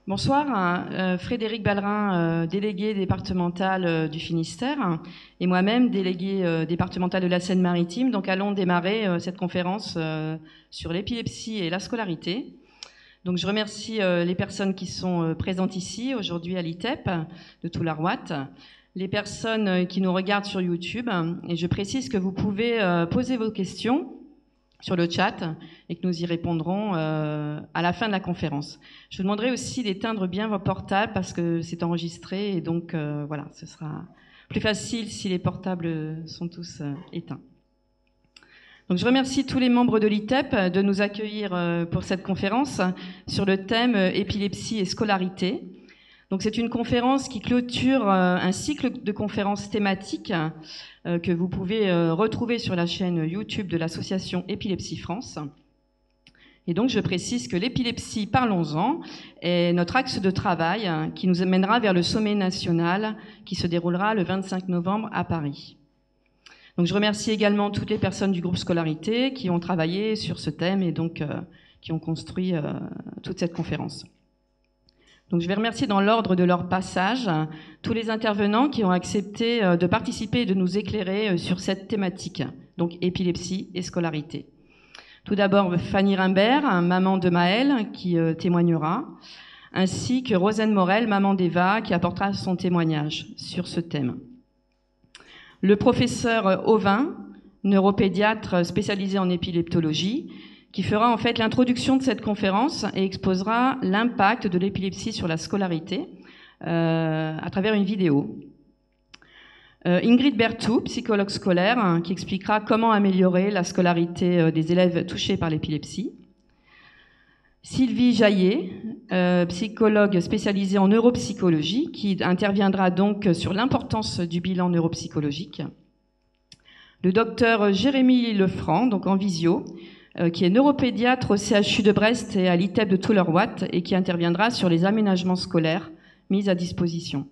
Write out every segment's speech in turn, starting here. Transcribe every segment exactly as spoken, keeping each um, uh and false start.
Bonsoir, euh, Frédéric Ballerin, euh, délégué départemental euh, du Finistère, et moi-même délégué euh, départemental de la Seine-Maritime. Donc allons démarrer euh, cette conférence euh, sur l'épilepsie et la scolarité. Donc je remercie euh, les personnes qui sont euh, présentes ici aujourd'hui à l'I T E P de Toularwatt, les personnes euh, qui nous regardent sur YouTube, et je précise que vous pouvez euh, poser vos questions sur le chat et que nous y répondrons euh, à la fin de la conférence. Je vous demanderai aussi d'éteindre bien vos portables parce que c'est enregistré et donc euh, voilà, ce sera plus facile si les portables sont tous euh, éteints. Donc je remercie tous les membres de l'I T E P de nous accueillir euh, pour cette conférence sur le thème euh, épilepsie et scolarité. Donc c'est une conférence qui clôture euh, un cycle de conférences thématiques euh, que vous pouvez euh, retrouver sur la chaîne YouTube de l'association Épilepsie France. Et donc je précise que l'épilepsie, parlons-en, est notre axe de travail hein, qui nous amènera vers le sommet national qui se déroulera le vingt-cinq novembre à Paris. Donc je remercie également toutes les personnes du groupe Scolarité qui ont travaillé sur ce thème et donc euh, qui ont construit euh, toute cette conférence. Donc je vais remercier dans l'ordre de leur passage tous les intervenants qui ont accepté de participer et de nous éclairer sur cette thématique, donc épilepsie et scolarité. Tout d'abord Fanny Rimbert, maman de Maëlle, qui euh, témoignera, ainsi que Rosane Morel, maman d'Eva, qui apportera son témoignage sur ce thème. Le professeur Auvin, neuropédiatre spécialisé en épileptologie, qui fera en fait l'introduction de cette conférence et exposera l'impact de l'épilepsie sur la scolarité euh, à travers une vidéo. Euh, Ingrid Berthou, psychologue scolaire, hein, qui expliquera comment améliorer la scolarité euh, des élèves touchés par l'épilepsie. Sylvie Jaillet, euh, psychologue spécialisée en neuropsychologie, qui interviendra donc sur l'importance du bilan neuropsychologique. Le docteur Jérémy Lefranc, donc en visio, qui est neuropédiatre au C H U de Brest et à l'I T E P de Toularwatt et qui interviendra sur les aménagements scolaires mis à disposition.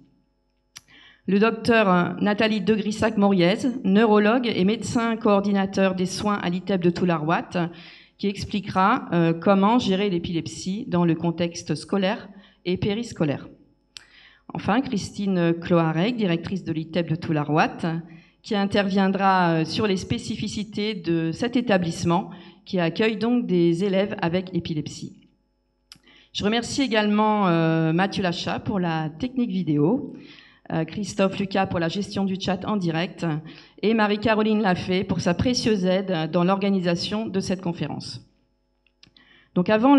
Le docteur Nathalie de Grissac-Moriez, neurologue et médecin coordinateur des soins à l'I T E P de Toularwatt, qui expliquera euh, comment gérer l'épilepsie dans le contexte scolaire et périscolaire. Enfin, Christine Cloarec, directrice de l'I T E P de Toularwatt, qui interviendra sur les spécificités de cet établissement qui accueille donc des élèves avec épilepsie. Je remercie également euh, Mathieu Lachat pour la technique vidéo, euh, Christophe Lucas pour la gestion du chat en direct et Marie-Caroline Lafay pour sa précieuse aide dans l'organisation de cette conférence. Donc avant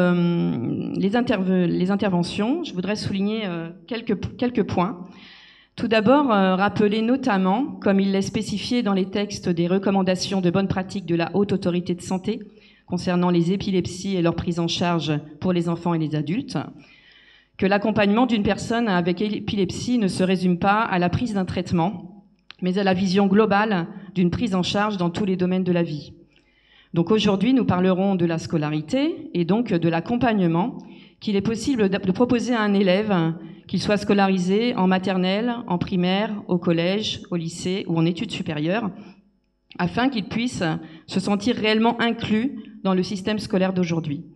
le, les, interve les interventions, je voudrais souligner euh, quelques, quelques points. Tout d'abord, euh, rappeler notamment, comme il l'est spécifié dans les textes des recommandations de bonne pratique de la Haute Autorité de Santé concernant les épilepsies et leur prise en charge pour les enfants et les adultes, que l'accompagnement d'une personne avec épilepsie ne se résume pas à la prise d'un traitement, mais à la vision globale d'une prise en charge dans tous les domaines de la vie. Donc aujourd'hui, nous parlerons de la scolarité et donc de l'accompagnement qu'il est possible de proposer à un élève qu'il soit scolarisé en maternelle, en primaire, au collège, au lycée ou en études supérieures, afin qu'il puisse se sentir réellement inclus dans le système scolaire d'aujourd'hui.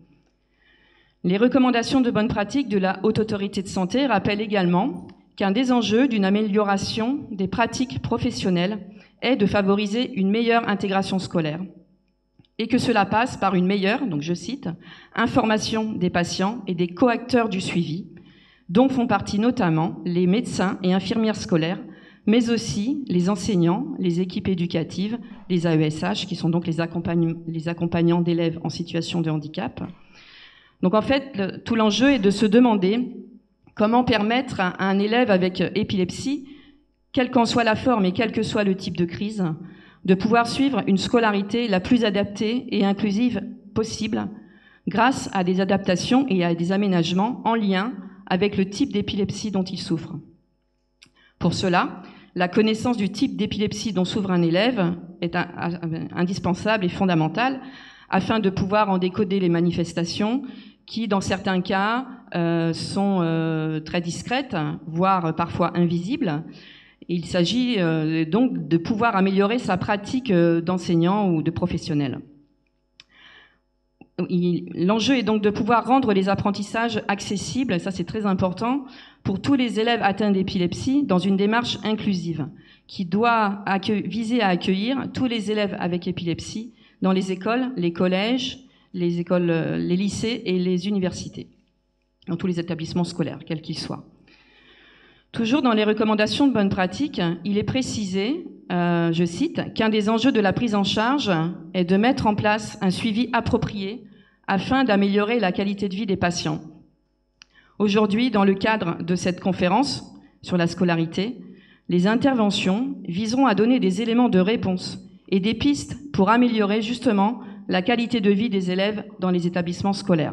Les recommandations de bonne pratique de la Haute Autorité de Santé rappellent également qu'un des enjeux d'une amélioration des pratiques professionnelles est de favoriser une meilleure intégration scolaire et que cela passe par une meilleure, donc je cite, information des patients et des coacteurs du suivi, dont font partie notamment les médecins et infirmières scolaires, mais aussi les enseignants, les équipes éducatives, les A E S H, qui sont donc les, accompagn les accompagnants d'élèves en situation de handicap. Donc en fait, le, tout l'enjeu est de se demander comment permettre à un élève avec épilepsie, quelle qu'en soit la forme et quel que soit le type de crise, de pouvoir suivre une scolarité la plus adaptée et inclusive possible, grâce à des adaptations et à des aménagements en lien avec le type d'épilepsie dont il souffre. Pour cela, la connaissance du type d'épilepsie dont souffre un élève est un, un, indispensable et fondamentale afin de pouvoir en décoder les manifestations qui, dans certains cas, euh, sont euh, très discrètes, voire parfois invisibles. Il s'agit euh, donc de pouvoir améliorer sa pratique euh, d'enseignant ou de professionnel. l'enjeu est donc de pouvoir rendre les apprentissages accessibles, et ça c'est très important, pour tous les élèves atteints d'épilepsie dans une démarche inclusive qui doit viser à accueillir tous les élèves avec épilepsie dans les écoles, les collèges, les écoles, les lycées et les universités, dans tous les établissements scolaires, quels qu'ils soient. Toujours dans les recommandations de bonne pratique, il est précisé, euh, je cite, qu'un des enjeux de la prise en charge est de mettre en place un suivi approprié afin d'améliorer la qualité de vie des patients. Aujourd'hui, dans le cadre de cette conférence sur la scolarité, les interventions viseront à donner des éléments de réponse et des pistes pour améliorer justement la qualité de vie des élèves dans les établissements scolaires.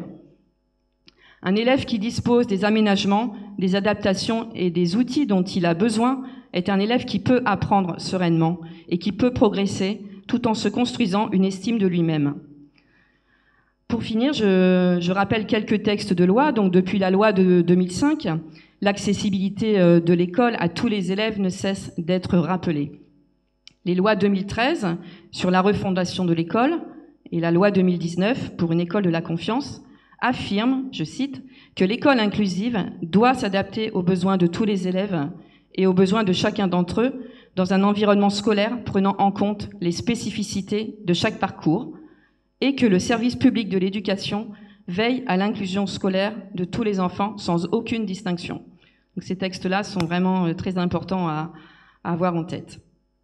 Un élève qui dispose des aménagements, des adaptations et des outils dont il a besoin est un élève qui peut apprendre sereinement et qui peut progresser tout en se construisant une estime de lui-même. Pour finir, je, je rappelle quelques textes de loi. Donc, depuis la loi de deux mille cinq, l'accessibilité de l'école à tous les élèves ne cesse d'être rappelée. Les lois deux mille treize sur la refondation de l'école et la loi deux mille dix-neuf pour une école de la confiance affirment, je cite, que l'école inclusive doit s'adapter aux besoins de tous les élèves et aux besoins de chacun d'entre eux dans un environnement scolaire prenant en compte les spécificités de chaque parcours et que le service public de l'éducation veille à l'inclusion scolaire de tous les enfants sans aucune distinction. Donc ces textes-là sont vraiment très importants à, à avoir en tête.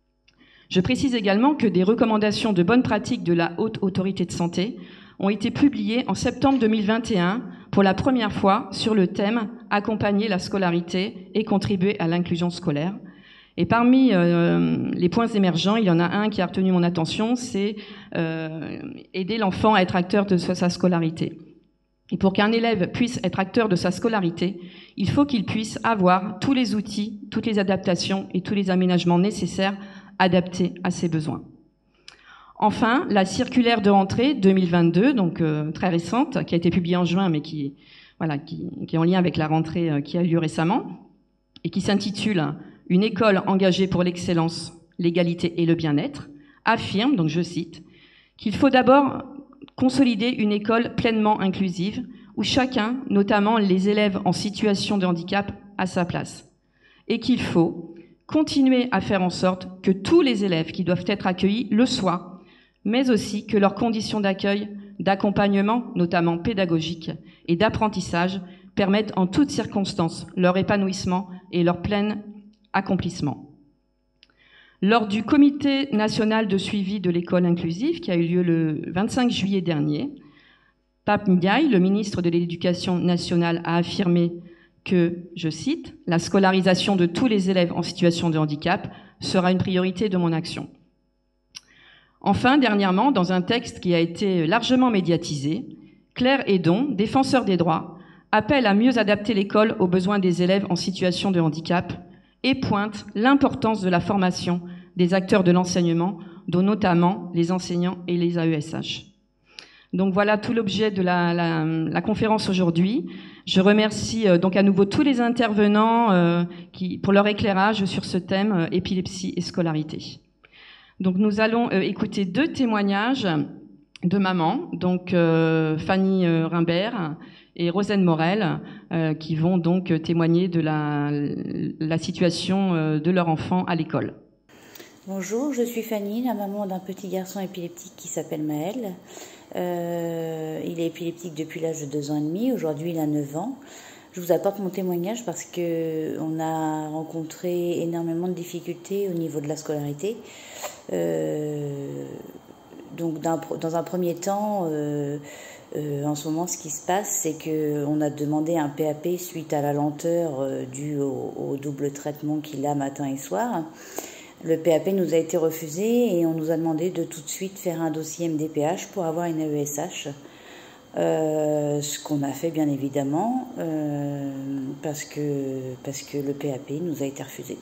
Je précise également que des recommandations de bonne pratique de la Haute Autorité de Santé ont été publiées en septembre deux mille vingt et un pour la première fois sur le thème « Accompagner la scolarité et contribuer à l'inclusion scolaire ». Et parmi euh, les points émergents, il y en a un qui a retenu mon attention, c'est euh, aider l'enfant à être acteur de sa scolarité. Et pour qu'un élève puisse être acteur de sa scolarité, il faut qu'il puisse avoir tous les outils, toutes les adaptations et tous les aménagements nécessaires adaptés à ses besoins. Enfin, la circulaire de rentrée deux mille vingt-deux, donc euh, très récente, qui a été publiée en juin, mais qui, voilà, qui, qui est en lien avec la rentrée euh, qui a eu lieu récemment, et qui s'intitule « Une école engagée pour l'excellence, l'égalité et le bien-être », affirme, donc je cite, qu'il faut d'abord consolider une école pleinement inclusive, où chacun, notamment les élèves en situation de handicap, a sa place, et qu'il faut continuer à faire en sorte que tous les élèves qui doivent être accueillis le soient, mais aussi que leurs conditions d'accueil, d'accompagnement, notamment pédagogique, et d'apprentissage permettent en toutes circonstances leur épanouissement et leur plein accomplissement. Lors du Comité national de suivi de l'école inclusive, qui a eu lieu le vingt-cinq juillet dernier, Pap Ndiaye, le ministre de l'Éducation nationale, a affirmé que, je cite, « La scolarisation de tous les élèves en situation de handicap sera une priorité de mon action ». Enfin, dernièrement, dans un texte qui a été largement médiatisé, Claire Hédon, défenseur des droits, appelle à mieux adapter l'école aux besoins des élèves en situation de handicap et pointe l'importance de la formation des acteurs de l'enseignement, dont notamment les enseignants et les A E S H. Donc voilà tout l'objet de la, la, la conférence aujourd'hui. Je remercie euh, donc à nouveau tous les intervenants euh, qui, pour leur éclairage sur ce thème euh, épilepsie et scolarité. Donc nous allons euh, écouter deux témoignages de mamans, donc euh, Fanny euh, Rimbert et Rosane Morel, euh, qui vont donc témoigner de la, la situation euh, de leur enfant à l'école. Bonjour, je suis Fanny, la maman d'un petit garçon épileptique qui s'appelle Maël. Euh, il est épileptique depuis l'âge de deux ans et demi, aujourd'hui il a neuf ans. Je vous apporte mon témoignage parce qu'on a rencontré énormément de difficultés au niveau de la scolarité. Euh, donc dans un premier temps, euh, euh, en ce moment ce qui se passe, c'est qu'on a demandé un P A P suite à la lenteur euh, due au, au double traitement qu'il a matin et soir. Le P A P nous a été refusé et on nous a demandé de tout de suite faire un dossier M D P H pour avoir une A E S H. Euh, ce qu'on a fait bien évidemment euh, parce que, parce que le P A P nous a été refusé.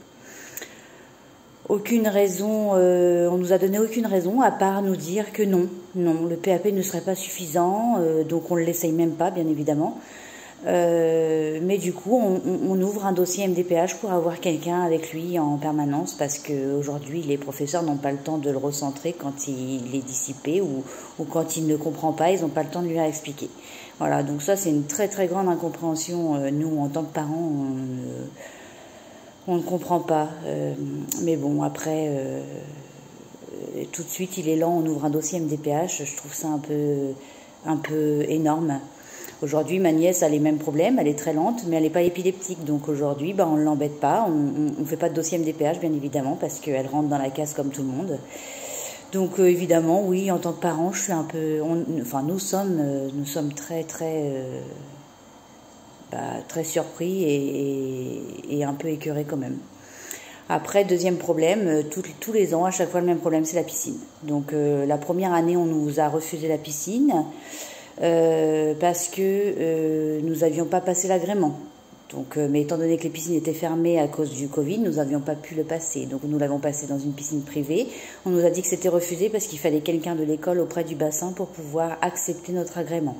Aucune raison, euh, on nous a donné aucune raison à part nous dire que non, non, le P A P ne serait pas suffisant, euh, donc on ne l'essaye même pas bien évidemment. Euh, mais du coup, on, on ouvre un dossier M D P H pour avoir quelqu'un avec lui en permanence parce qu'aujourd'hui, les professeurs n'ont pas le temps de le recentrer quand il est dissipé ou, ou quand il ne comprend pas, ils n'ont pas le temps de lui expliquer. Voilà, donc ça, c'est une très très grande incompréhension. Euh, nous, en tant que parents, on, euh, on ne comprend pas. Euh, mais bon, après, euh, tout de suite, il est lent, on ouvre un dossier M D P H. Je trouve ça un peu, un peu énorme. Aujourd'hui, ma nièce a les mêmes problèmes, elle est très lente, mais elle n'est pas épileptique. Donc aujourd'hui, bah, on ne l'embête pas, on ne fait pas de dossier M D P H, bien évidemment, parce qu'elle rentre dans la case comme tout le monde. Donc euh, évidemment, oui, en tant que parent, je suis un peu... On, enfin, nous sommes, euh, nous sommes très, très, euh, bah, très surpris et, et, et un peu écœurés quand même. Après, deuxième problème, euh, tout, tous les ans, à chaque fois, le même problème, c'est la piscine. Donc euh, la première année, on nous a refusé la piscine. Euh, parce que euh, nous n'avions pas passé l'agrément. Donc, euh, mais étant donné que les piscines étaient fermées à cause du Covid, nous n'avions pas pu le passer. Donc nous l'avons passé dans une piscine privée. On nous a dit que c'était refusé parce qu'il fallait quelqu'un de l'école auprès du bassin pour pouvoir accepter notre agrément.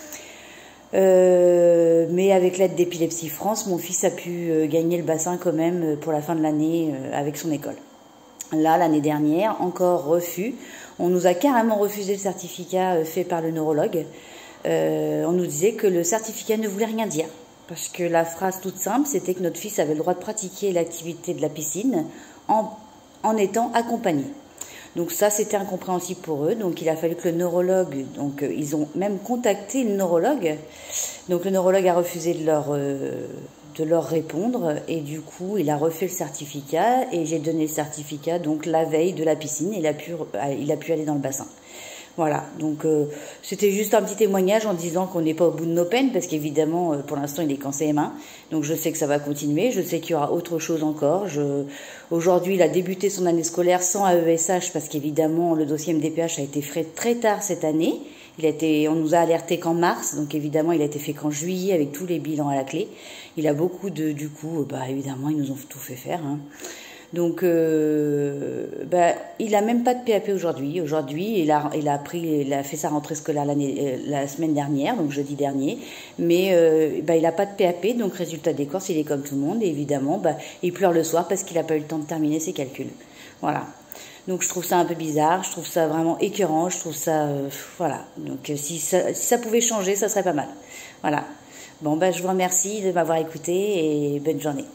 Euh, mais avec l'aide d'Épilepsie France, mon fils a pu euh, gagner le bassin quand même pour la fin de l'année euh, avec son école. Là, l'année dernière, encore refus. On nous a carrément refusé le certificat fait par le neurologue. Euh, on nous disait que le certificat ne voulait rien dire. Parce que la phrase toute simple, c'était que notre fils avait le droit de pratiquer l'activité de la piscine en, en étant accompagné. Donc ça, c'était incompréhensible pour eux. Donc il a fallu que le neurologue, donc euh, ils ont même contacté le neurologue. Donc le neurologue a refusé de leur... Euh, de leur répondre et du coup il a refait le certificat et j'ai donné le certificat donc la veille de la piscine et il a pu, il a pu aller dans le bassin. Voilà, donc euh, c'était juste un petit témoignage en disant qu'on n'est pas au bout de nos peines parce qu'évidemment euh, pour l'instant il est qu'en C M un, donc je sais que ça va continuer, je sais qu'il y aura autre chose encore. Je... Aujourd'hui il a débuté son année scolaire sans A E S H parce qu'évidemment le dossier M D P H a été fait très tard cette année. Il a été, on nous a alerté qu'en mars, donc évidemment il a été fait qu'en juillet avec tous les bilans à la clé. Il a beaucoup de, du coup, bah évidemment ils nous ont tout fait faire. Hein. Donc, euh, bah, il a même pas de P A P aujourd'hui. Aujourd'hui, il a, il a pris, il a fait sa rentrée scolaire l'année, euh, la semaine dernière, donc jeudi dernier. Mais euh, bah, il a pas de P A P, donc résultat des courses, il est comme tout le monde. Et évidemment, bah, il pleure le soir parce qu'il a pas eu le temps de terminer ses calculs. Voilà. Donc je trouve ça un peu bizarre, je trouve ça vraiment écœurant, je trouve ça... Euh, voilà, donc euh, si, ça, si ça pouvait changer, ça serait pas mal. Voilà. Bon, ben, je vous remercie de m'avoir écouté et bonne journée.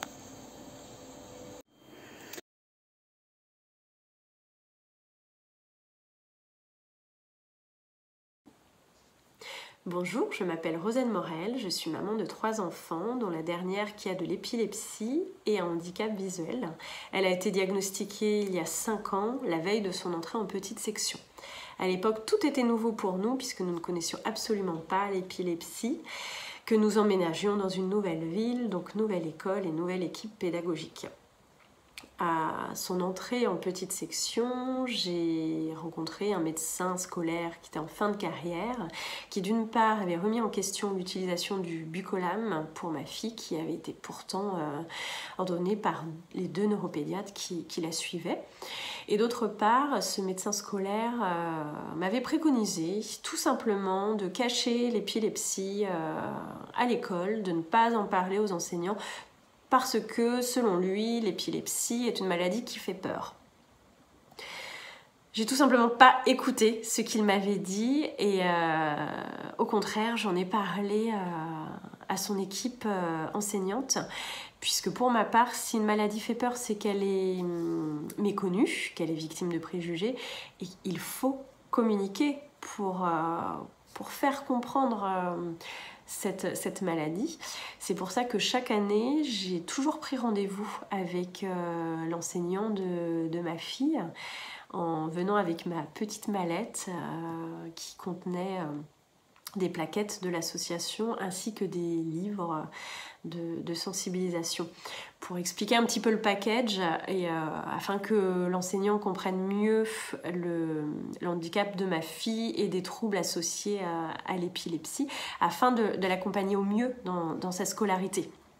Bonjour, je m'appelle Rosane Morel, je suis maman de trois enfants, dont la dernière qui a de l'épilepsie et un handicap visuel. Elle a été diagnostiquée il y a cinq ans, la veille de son entrée en petite section. À l'époque, tout était nouveau pour nous puisque nous ne connaissions absolument pas l'épilepsie, que nous emménagions dans une nouvelle ville, donc nouvelle école et nouvelle équipe pédagogique. À son entrée en petite section, j'ai rencontré un médecin scolaire qui était en fin de carrière, qui d'une part avait remis en question l'utilisation du bucolam pour ma fille, qui avait été pourtant euh, ordonnée par les deux neuropédiatres qui, qui la suivaient. Et d'autre part, ce médecin scolaire euh, m'avait préconisé tout simplement de cacher l'épilepsie euh, à l'école, de ne pas en parler aux enseignants, parce que, selon lui, l'épilepsie est une maladie qui fait peur. J'ai tout simplement pas écouté ce qu'il m'avait dit et euh, au contraire, j'en ai parlé euh, à son équipe euh, enseignante, puisque pour ma part, si une maladie fait peur, c'est qu'elle est hum, méconnue, qu'elle est victime de préjugés, et il faut communiquer pour, euh, pour faire comprendre euh, Cette, cette maladie. C'est pour ça que chaque année, j'ai toujours pris rendez-vous avec euh, l'enseignant de, de ma fille en venant avec ma petite mallette euh, qui contenait euh, des plaquettes de l'association ainsi que des livres de, de sensibilisation pour expliquer un petit peu le package et euh, afin que l'enseignant comprenne mieux le, le handicap de ma fille et des troubles associés à, à l'épilepsie afin de, de l'accompagner au mieux dans, dans sa scolarité.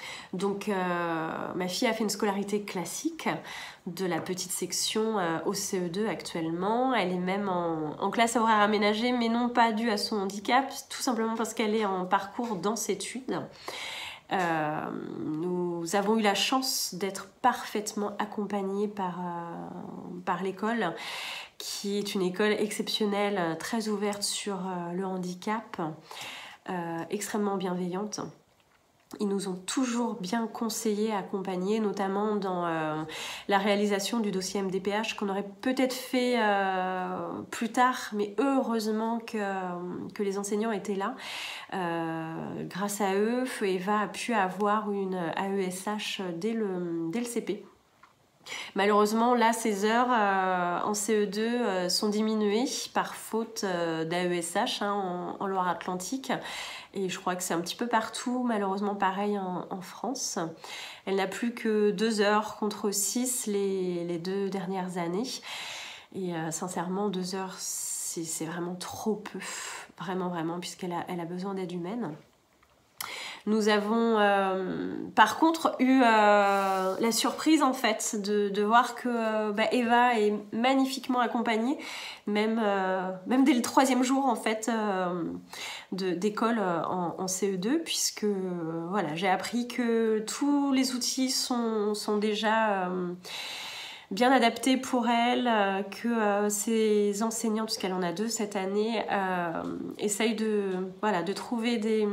Donc euh, ma fille a fait une scolarité classique de la petite section euh, au C E deux actuellement. Elle est même en, en classe à horaire aménagé, mais non pas dû à son handicap, tout simplement parce qu'elle est en parcours danse-études. Euh, nous avons eu la chance d'être parfaitement accompagnés par, euh, par l'école, qui est une école exceptionnelle, très ouverte sur euh, le handicap, euh, extrêmement bienveillante. Ils nous ont toujours bien conseillé, accompagnés, notamment dans euh, la réalisation du dossier M D P H qu'on aurait peut-être fait euh, plus tard, mais heureusement que, que les enseignants étaient là. Euh, grâce à eux, Eva a pu avoir une A E S H dès le, dès le C P. Malheureusement, là, ces heures euh, en C E deux euh, sont diminuées par faute euh, d'A E S H hein, en, en Loire-Atlantique. Et je crois que c'est un petit peu partout, malheureusement pareil en, en France. Elle n'a plus que deux heures contre six les, les deux dernières années. Et euh, sincèrement, deux heures, c'est vraiment trop peu. Vraiment, vraiment, puisqu'elle a, elle a besoin d'aide humaine. Nous avons euh, par contre eu euh, la surprise en fait de, de voir que euh, bah, Eva est magnifiquement accompagnée, même, euh, même dès le troisième jour en fait euh, d'école en, en C E deux, puisque euh, voilà, j'ai appris que tous les outils sont, sont déjà euh, bien adaptés pour elle, euh, que euh, ses enseignants, puisqu'elle en a deux cette année, euh, essayent de, voilà, de trouver des...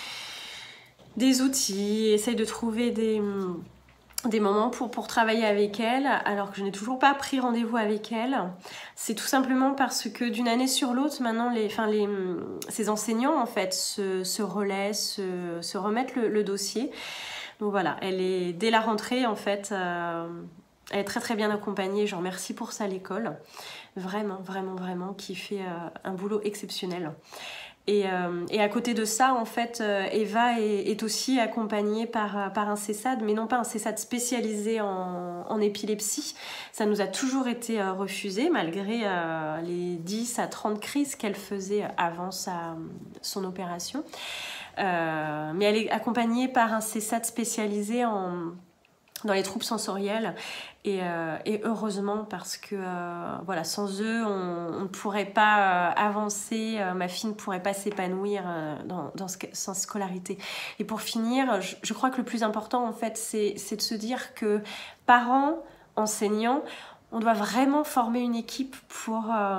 des outils, essaye de trouver des, des moments pour, pour travailler avec elle, alors que je n'ai toujours pas pris rendez-vous avec elle. C'est tout simplement parce que d'une année sur l'autre, maintenant, les, enfin les, ces enseignants, en fait, se, se relaient, se, se remettent le, le dossier. Donc voilà, elle est, dès la rentrée, en fait, euh, elle est très très bien accompagnée. Je remercie pour ça l'école. Vraiment, vraiment, vraiment, qui fait euh, un boulot exceptionnel. Et, euh, et à côté de ça, en fait, euh, Eva est, est aussi accompagnée par, par un CESAD, mais non pas un CESAD spécialisé en, en épilepsie. Ça nous a toujours été euh, refusé, malgré euh, les dix à trente crises qu'elle faisait avant sa, son opération. Euh, mais elle est accompagnée par un CESAD spécialisé en... dans les troubles sensoriels et, euh, et heureusement parce que euh, voilà, sans eux on ne pourrait pas euh, avancer, euh, ma fille ne pourrait pas s'épanouir euh, dans, dans ce, sa scolarité. Et pour finir, je, je crois que le plus important en fait c'est, c'est de se dire que parents, enseignants, on doit vraiment former une équipe pour... Euh,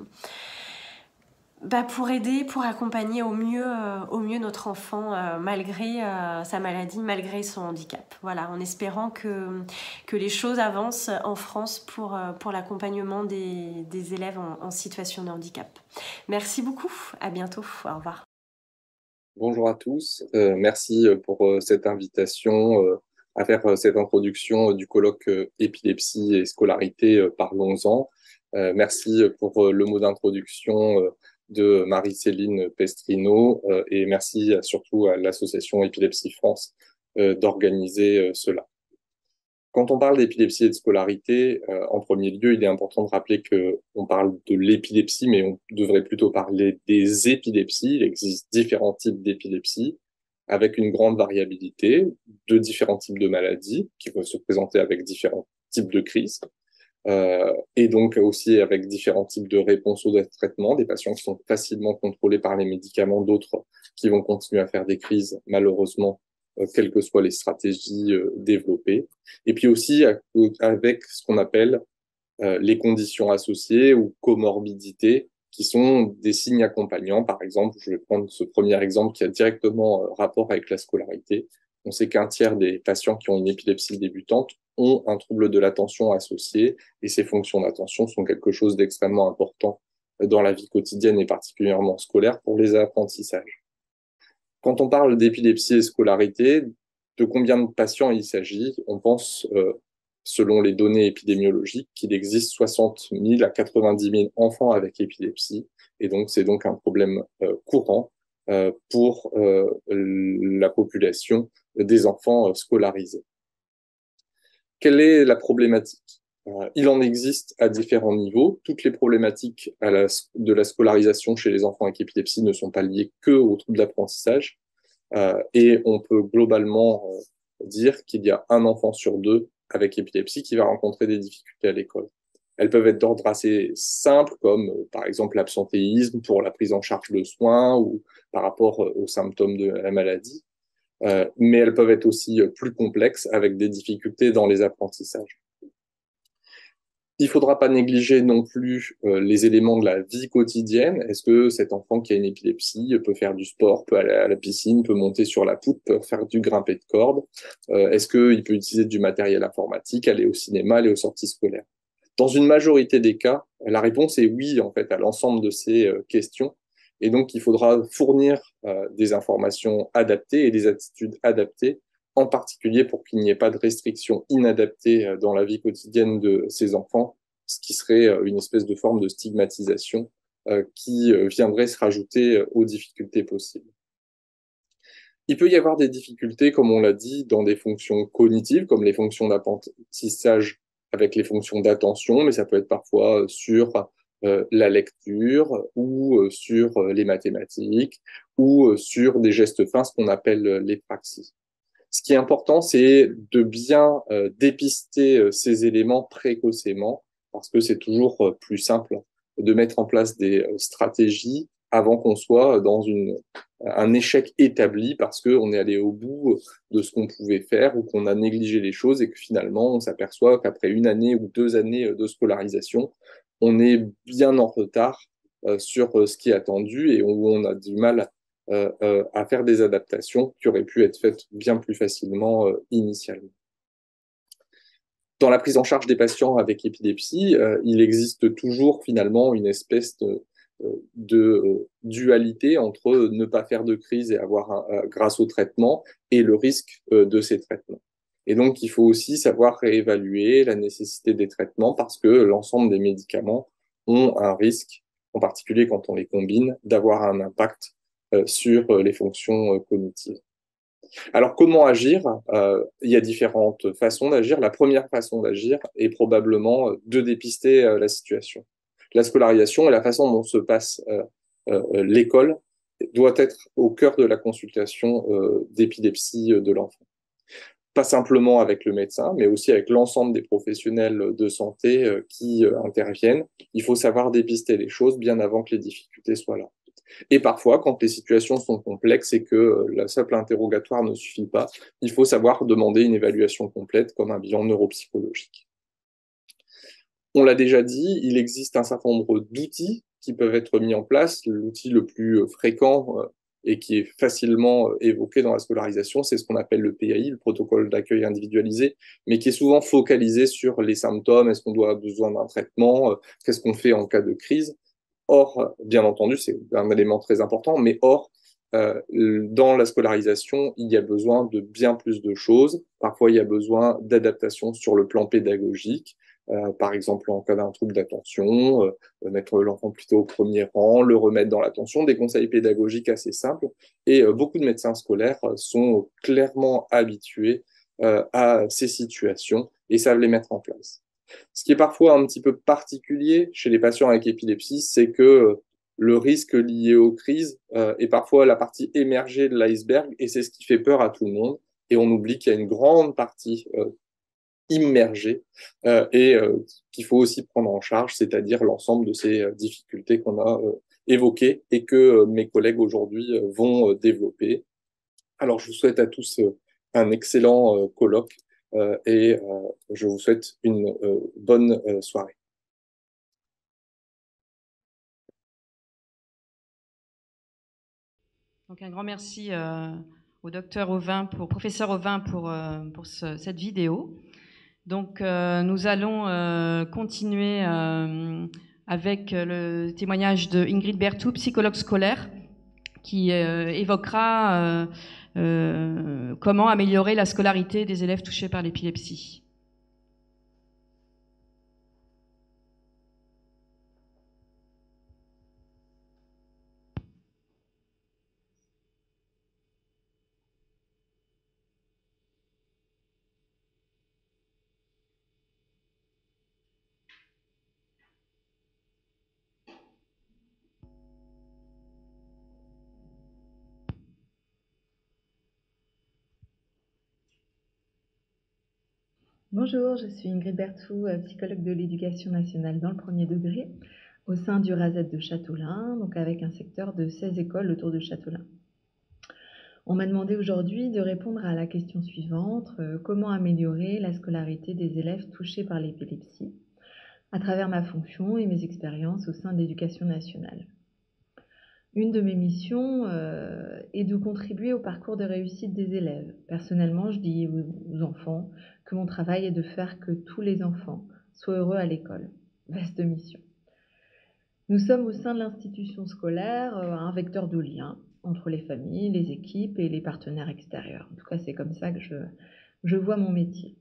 Bah pour aider, pour accompagner au mieux, euh, au mieux notre enfant euh, malgré euh, sa maladie, malgré son handicap. Voilà, en espérant que, que les choses avancent en France pour, euh, pour l'accompagnement des, des élèves en, en situation de handicap. Merci beaucoup, à bientôt, au revoir. Bonjour à tous, euh, merci pour euh, cette invitation euh, à faire euh, cette introduction euh, du colloque euh, épilepsie et scolarité, euh, parlons-en. Euh, merci pour euh, le mot d'introduction euh, de Marie-Céline Pestrino euh, et merci surtout à l'association Épilepsie France euh, d'organiser euh, cela. Quand on parle d'épilepsie et de scolarité, euh, en premier lieu, il est important de rappeler qu'on parle de l'épilepsie, mais on devrait plutôt parler des épilepsies. Il existe différents types d'épilepsie, avec une grande variabilité, de différents types de maladies qui peuvent se présenter avec différents types de crises. Euh, et donc aussi avec différents types de réponses au traitement, des patients qui sont facilement contrôlés par les médicaments, d'autres qui vont continuer à faire des crises, malheureusement, euh, quelles que soient les stratégies euh, développées. Et puis aussi avec ce qu'on appelle euh, les conditions associées ou comorbidités, qui sont des signes accompagnants. Par exemple, je vais prendre ce premier exemple qui a directement euh, rapport avec la scolarité. On sait qu'un tiers des patients qui ont une épilepsie débutante ont un trouble de l'attention associé, et ces fonctions d'attention sont quelque chose d'extrêmement important dans la vie quotidienne et particulièrement scolaire pour les apprentissages. Quand on parle d'épilepsie et scolarité, de combien de patients il s'agit? On pense, euh, selon les données épidémiologiques, qu'il existe soixante mille à quatre-vingt-dix mille enfants avec épilepsie, et donc c'est donc un problème euh, courant euh, pour euh, la population des enfants euh, scolarisés. Quelle est la problématique? Euh, il en existe à différents niveaux. Toutes les problématiques à la, de la scolarisation chez les enfants avec épilepsie ne sont pas liées que aux troubles d'apprentissage. Euh, et on peut globalement dire qu'il y a un enfant sur deux avec épilepsie qui va rencontrer des difficultés à l'école. Elles peuvent être d'ordre assez simple, comme euh, par exemple l'absentéisme pour la prise en charge de soins ou par rapport aux symptômes de la maladie. Euh, mais elles peuvent être aussi plus complexes avec des difficultés dans les apprentissages. Il ne faudra pas négliger non plus euh, les éléments de la vie quotidienne. Est-ce que cet enfant qui a une épilepsie peut faire du sport, peut aller à la piscine, peut monter sur la poutre, peut faire du grimpé de corde? euh, Est-ce qu'il peut utiliser du matériel informatique, aller au cinéma, aller aux sorties scolaires? Dans une majorité des cas, la réponse est oui, en fait, à l'ensemble de ces euh, questions. Et donc, il faudra fournir euh, des informations adaptées et des attitudes adaptées, en particulier pour qu'il n'y ait pas de restrictions inadaptées euh, dans la vie quotidienne de ces enfants, ce qui serait euh, une espèce de forme de stigmatisation euh, qui euh, viendrait se rajouter euh, aux difficultés possibles. Il peut y avoir des difficultés, comme on l'a dit, dans des fonctions cognitives, comme les fonctions d'apprentissage avec les fonctions d'attention, mais ça peut être parfois sur euh, la lecture ou euh, sur euh, les mathématiques ou euh, sur des gestes fins, ce qu'on appelle euh, les praxis. Ce qui est important, c'est de bien euh, dépister euh, ces éléments précocement, parce que c'est toujours euh, plus simple de mettre en place des euh, stratégies avant qu'on soit dans une, un échec établi parce qu'on est allé au bout de ce qu'on pouvait faire ou qu'on a négligé les choses et que finalement on s'aperçoit qu'après une année ou deux années de scolarisation, on est bien en retard euh, sur euh, ce qui est attendu et où on a du mal euh, euh, à faire des adaptations qui auraient pu être faites bien plus facilement euh, initialement. Dans la prise en charge des patients avec épilepsie, euh, il existe toujours finalement une espèce de, de euh, dualité entre ne pas faire de crise et avoir un, euh, grâce au traitement et le risque euh, de ces traitements. Et donc, il faut aussi savoir réévaluer la nécessité des traitements parce que l'ensemble des médicaments ont un risque, en particulier quand on les combine, d'avoir un impact euh, sur euh, les fonctions euh, cognitives. Alors, comment agir? euh, Il y a différentes façons d'agir. La première façon d'agir est probablement de dépister euh, la situation. La scolarisation et la façon dont se passe euh, euh, l'école doit être au cœur de la consultation euh, d'épilepsie de l'enfant. Pas simplement avec le médecin, mais aussi avec l'ensemble des professionnels de santé euh, qui euh, interviennent. Il faut savoir dépister les choses bien avant que les difficultés soient là. Et parfois, quand les situations sont complexes et que le simple interrogatoire ne suffit pas, il faut savoir demander une évaluation complète comme un bilan neuropsychologique. On l'a déjà dit, il existe un certain nombre d'outils qui peuvent être mis en place. L'outil le plus fréquent et qui est facilement évoqué dans la scolarisation, c'est ce qu'on appelle le P A I, le protocole d'accueil individualisé, mais qui est souvent focalisé sur les symptômes, est-ce qu'on doit avoir besoin d'un traitement, qu'est-ce qu'on fait en cas de crise. Or, bien entendu, c'est un élément très important, mais or, euh, dans la scolarisation, il y a besoin de bien plus de choses. Parfois, il y a besoin d'adaptation sur le plan pédagogique. Euh, par exemple, en cas d'un trouble d'attention, euh, mettre l'enfant plutôt au premier rang, le remettre dans l'attention, des conseils pédagogiques assez simples. Et euh, beaucoup de médecins scolaires sont clairement habitués euh, à ces situations et savent les mettre en place. Ce qui est parfois un petit peu particulier chez les patients avec épilepsie, c'est que le risque lié aux crises euh, est parfois la partie émergée de l'iceberg et c'est ce qui fait peur à tout le monde. Et on oublie qu'il y a une grande partie euh, immergée euh, et euh, qu'il faut aussi prendre en charge, c'est-à-dire l'ensemble de ces euh, difficultés qu'on a euh, évoquées et que euh, mes collègues aujourd'hui euh, vont euh, développer. Alors, je vous souhaite à tous euh, un excellent euh, colloque euh, et euh, je vous souhaite une euh, bonne euh, soirée. Donc un grand merci euh, au docteur Auvin, pour professeur Auvin pour, euh, pour ce, cette vidéo. Donc euh, nous allons euh, continuer euh, avec le témoignage de Ingrid Berthou, psychologue scolaire, qui euh, évoquera euh, euh, comment améliorer la scolarité des élèves touchés par l'épilepsie. Bonjour, je suis Ingrid Berthou, psychologue de l'éducation nationale dans le premier degré, au sein du RASET de Châteaulin, donc avec un secteur de seize écoles autour de Châteaulin. On m'a demandé aujourd'hui de répondre à la question suivante, euh, comment améliorer la scolarité des élèves touchés par l'épilepsie, à travers ma fonction et mes expériences au sein de l'éducation nationale. Une de mes missions euh, est de contribuer au parcours de réussite des élèves. Personnellement, je dis aux, aux enfants que mon travail est de faire que tous les enfants soient heureux à l'école. Vaste mission. Nous sommes au sein de l'institution scolaire euh, un vecteur de lien entre les familles, les équipes et les partenaires extérieurs. En tout cas, c'est comme ça que je, je vois mon métier.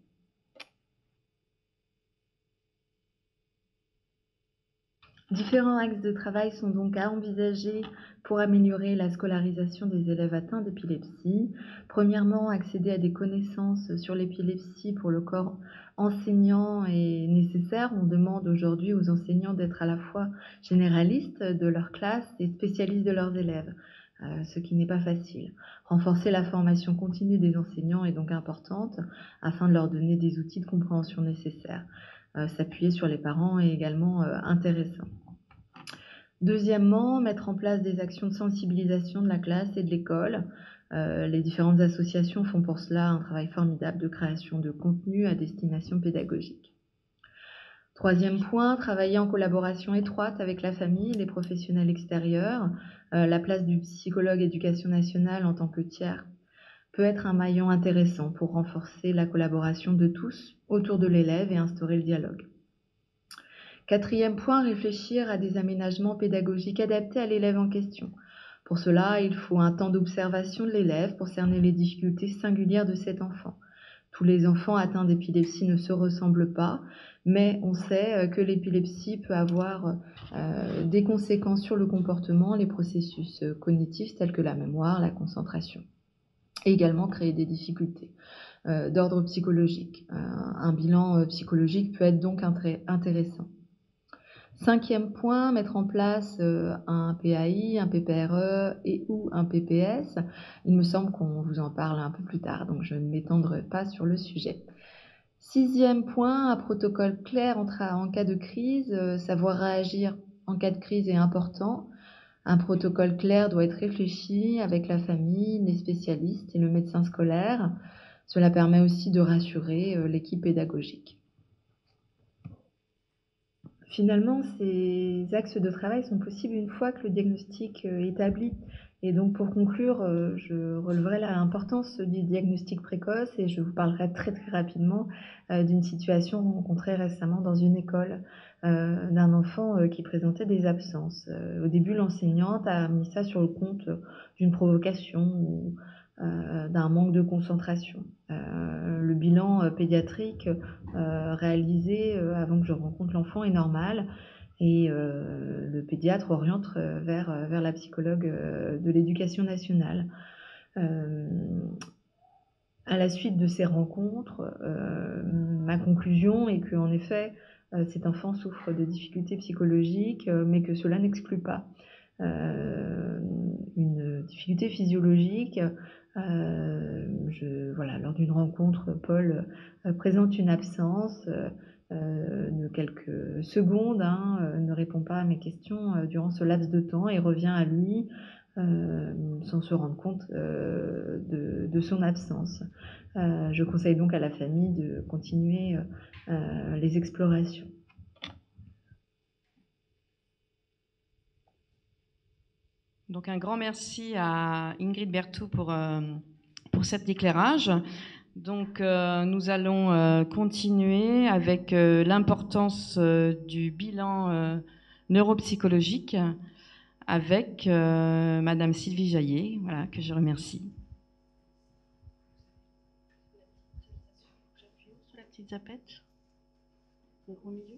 Différents axes de travail sont donc à envisager pour améliorer la scolarisation des élèves atteints d'épilepsie. Premièrement, accéder à des connaissances sur l'épilepsie pour le corps enseignant est nécessaire. On demande aujourd'hui aux enseignants d'être à la fois généralistes de leur classe et spécialistes de leurs élèves, euh, ce qui n'est pas facile. Renforcer la formation continue des enseignants est donc importante afin de leur donner des outils de compréhension nécessaires. Euh, s'appuyer sur les parents est également euh, intéressant. Deuxièmement, mettre en place des actions de sensibilisation de la classe et de l'école. Euh, les différentes associations font pour cela un travail formidable de création de contenu à destination pédagogique. Troisième point, travailler en collaboration étroite avec la famille et les professionnels extérieurs. Euh, la place du psychologue éducation nationale en tant que tiers peut être un maillon intéressant pour renforcer la collaboration de tous autour de l'élève et instaurer le dialogue. Quatrième point, réfléchir à des aménagements pédagogiques adaptés à l'élève en question. Pour cela, il faut un temps d'observation de l'élève pour cerner les difficultés singulières de cet enfant. Tous les enfants atteints d'épilepsie ne se ressemblent pas, mais on sait que l'épilepsie peut avoir euh, des conséquences sur le comportement, les processus cognitifs tels que la mémoire, la concentration, et également créer des difficultés euh, d'ordre psychologique. Euh, un bilan euh, psychologique peut être donc intéressant. Cinquième point, mettre en place euh, un P A I, un P P R E et ou un P P S. Il me semble qu'on vous en parle un peu plus tard, donc je ne m'étendrai pas sur le sujet. Sixième point, un protocole clair en, en cas de crise. Euh, savoir réagir en cas de crise est important. Un protocole clair doit être réfléchi avec la famille, les spécialistes et le médecin scolaire. Cela permet aussi de rassurer euh, l'équipe pédagogique. Finalement, ces axes de travail sont possibles une fois que le diagnostic est établi. Et donc, pour conclure, je releverai l'importance du diagnostic précoce et je vous parlerai très très rapidement d'une situation rencontrée récemment dans une école d'un enfant qui présentait des absences. Au début, l'enseignante a mis ça sur le compte d'une provocation ou Euh, d'un manque de concentration. Euh, le bilan euh, pédiatrique euh, réalisé euh, avant que je rencontre l'enfant est normal et euh, le pédiatre oriente vers, vers la psychologue euh, de l'éducation nationale. Euh, à la suite de ces rencontres, euh, ma conclusion est qu'en effet, euh, cet enfant souffre de difficultés psychologiques, euh, mais que cela n'exclut pas euh, une difficulté physiologique. Euh, je, voilà, lors d'une rencontre, Paul euh, présente une absence euh, de quelques secondes, hein, euh, ne répond pas à mes questions euh, durant ce laps de temps et revient à lui euh, sans se rendre compte euh, de, de son absence. Euh, je conseille donc à la famille de continuer euh, les explorations. Donc un grand merci à Ingrid Berthou pour, euh, pour cet éclairage. Donc euh, nous allons euh, continuer avec euh, l'importance euh, du bilan euh, neuropsychologique avec euh, Madame Sylvie Jaillet, voilà, que je remercie. J'appuie sur la petite zapette au milieu.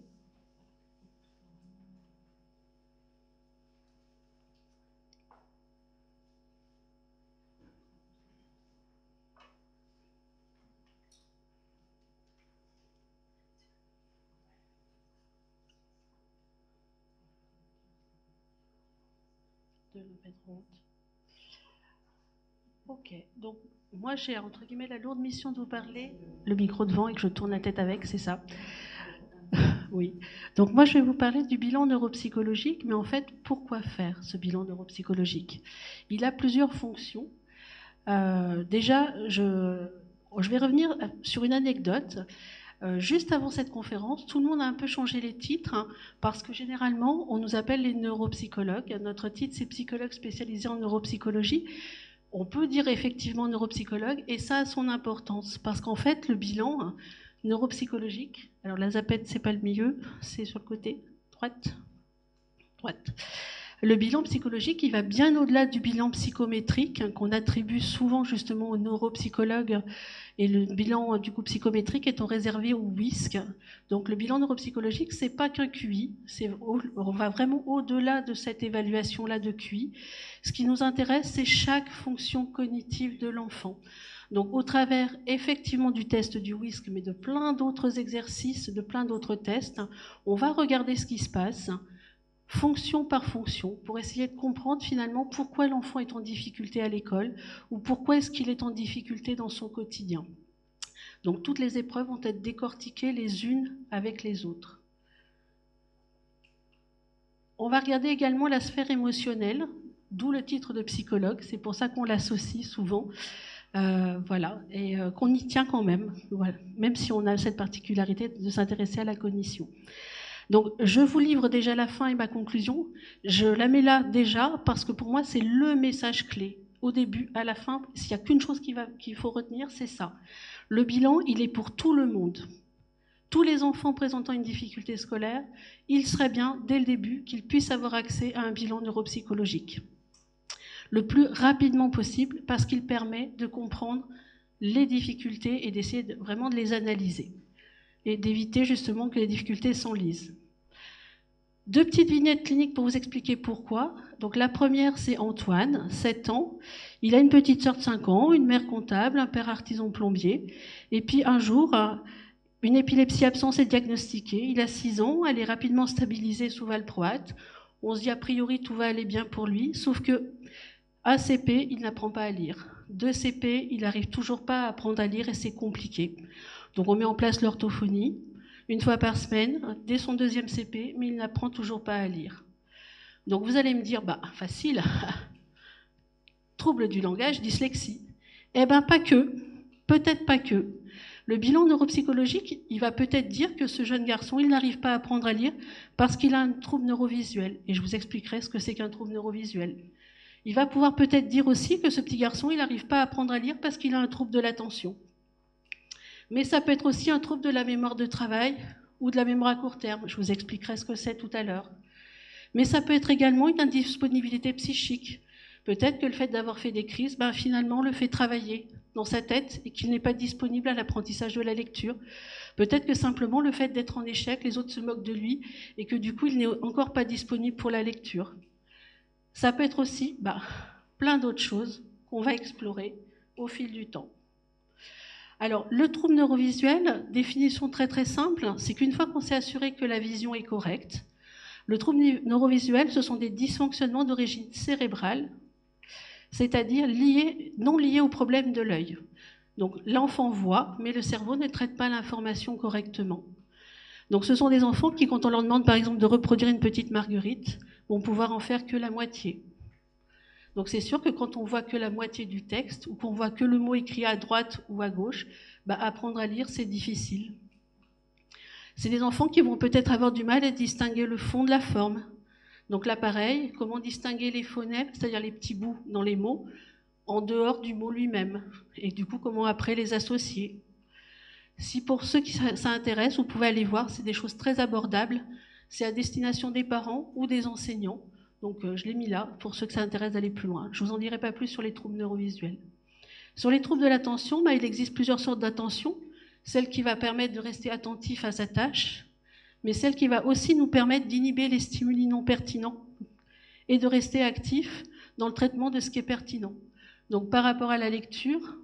De le mettre en haute. Ok, donc moi j'ai entre guillemets la lourde mission de vous parler, le micro devant et que je tourne la tête avec, c'est ça. Oui, donc moi je vais vous parler du bilan neuropsychologique, mais en fait pourquoi faire ce bilan neuropsychologique? Il a plusieurs fonctions. Euh, déjà, je, je vais revenir sur une anecdote. Euh, juste avant cette conférence, tout le monde a un peu changé les titres, hein, parce que généralement on nous appelle les neuropsychologues. Notre titre c'est psychologue spécialisé en neuropsychologie. On peut dire effectivement neuropsychologue, et ça a son importance, parce qu'en fait, le bilan hein, neuropsychologique, alors la zapette, c'est pas le milieu, c'est sur le côté, droite, droite. Le bilan psychologique, il va bien au-delà du bilan psychométrique, hein, qu'on attribue souvent justement aux neuropsychologues, et le bilan du coup psychométrique étant réservé au W I S C. Donc le bilan neuropsychologique, c'est pas qu'un Q I, c'est, on va vraiment au-delà de cette évaluation-là de Q I. Ce qui nous intéresse, c'est chaque fonction cognitive de l'enfant. Donc au travers effectivement du test du W I S C, mais de plein d'autres exercices, de plein d'autres tests, on va regarder ce qui se passe, fonction par fonction, pour essayer de comprendre finalement pourquoi l'enfant est en difficulté à l'école ou pourquoi est-ce qu'il est en difficulté dans son quotidien. Donc toutes les épreuves vont être décortiquées les unes avec les autres. On va regarder également la sphère émotionnelle, d'où le titre de psychologue, c'est pour ça qu'on l'associe souvent, euh, voilà, et euh, qu'on y tient quand même, voilà, même si on a cette particularité de s'intéresser à la cognition. Donc, je vous livre déjà la fin et ma conclusion. Je la mets là déjà parce que pour moi, c'est le message clé. Au début, à la fin, s'il n'y a qu'une chose qu'il va, qu'il faut retenir, c'est ça. Le bilan, il est pour tout le monde. Tous les enfants présentant une difficulté scolaire, il serait bien, dès le début, qu'ils puissent avoir accès à un bilan neuropsychologique. Le plus rapidement possible, parce qu'il permet de comprendre les difficultés et d'essayer de, vraiment de les analyser. Et d'éviter justement que les difficultés s'enlisent. Deux petites vignettes cliniques pour vous expliquer pourquoi. Donc la première, c'est Antoine, sept ans. Il a une petite sœur de cinq ans, une mère comptable, un père artisan plombier. Et puis un jour, une épilepsie absence est diagnostiquée. Il a six ans, elle est rapidement stabilisée sous valproate. On se dit a priori tout va aller bien pour lui, sauf que à C P, il n'apprend pas à lire. deux C P, il n'arrive toujours pas à apprendre à lire et c'est compliqué. Donc on met en place l'orthophonie, une fois par semaine, dès son deuxième C P, mais il n'apprend toujours pas à lire. Donc vous allez me dire, bah facile, trouble du langage, dyslexie. Eh bien pas que, peut-être pas que. Le bilan neuropsychologique, il va peut-être dire que ce jeune garçon, il n'arrive pas à apprendre à lire parce qu'il a un trouble neurovisuel. Et je vous expliquerai ce que c'est qu'un trouble neurovisuel. Il va pouvoir peut-être dire aussi que ce petit garçon, il n'arrive pas à apprendre à lire parce qu'il a un trouble de l'attention. Mais ça peut être aussi un trouble de la mémoire de travail ou de la mémoire à court terme. Je vous expliquerai ce que c'est tout à l'heure. Mais ça peut être également une indisponibilité psychique. Peut-être que le fait d'avoir fait des crises, ben, finalement, le fait travailler dans sa tête et qu'il n'est pas disponible à l'apprentissage de la lecture. Peut-être que simplement le fait d'être en échec, les autres se moquent de lui et que du coup, il n'est encore pas disponible pour la lecture. Ça peut être aussi ben, plein d'autres choses qu'on va explorer au fil du temps. Alors, le trouble neurovisuel, définition très très simple, c'est qu'une fois qu'on s'est assuré que la vision est correcte, le trouble neurovisuel, ce sont des dysfonctionnements d'origine cérébrale, c'est-à-dire liés, non liés au problème de l'œil. Donc, l'enfant voit, mais le cerveau ne traite pas l'information correctement. Donc, ce sont des enfants qui, quand on leur demande par exemple de reproduire une petite marguerite, vont pouvoir en faire que la moitié. Donc c'est sûr que quand on voit que la moitié du texte, ou qu'on voit que le mot écrit à droite ou à gauche, bah apprendre à lire, c'est difficile. C'est des enfants qui vont peut-être avoir du mal à distinguer le fond de la forme. Donc là, pareil, comment distinguer les phonèmes, c'est-à-dire les petits bouts dans les mots, en dehors du mot lui-même. Et du coup, comment après les associer. Si pour ceux qui ça intéresse, vous pouvez aller voir, c'est des choses très abordables. C'est à destination des parents ou des enseignants. Donc euh, je l'ai mis là, pour ceux que ça intéresse d'aller plus loin. Je ne vous en dirai pas plus sur les troubles neurovisuels. Sur les troubles de l'attention, bah, il existe plusieurs sortes d'attention. Celle qui va permettre de rester attentif à sa tâche, mais celle qui va aussi nous permettre d'inhiber les stimuli non pertinents et de rester actif dans le traitement de ce qui est pertinent. Donc par rapport à la lecture,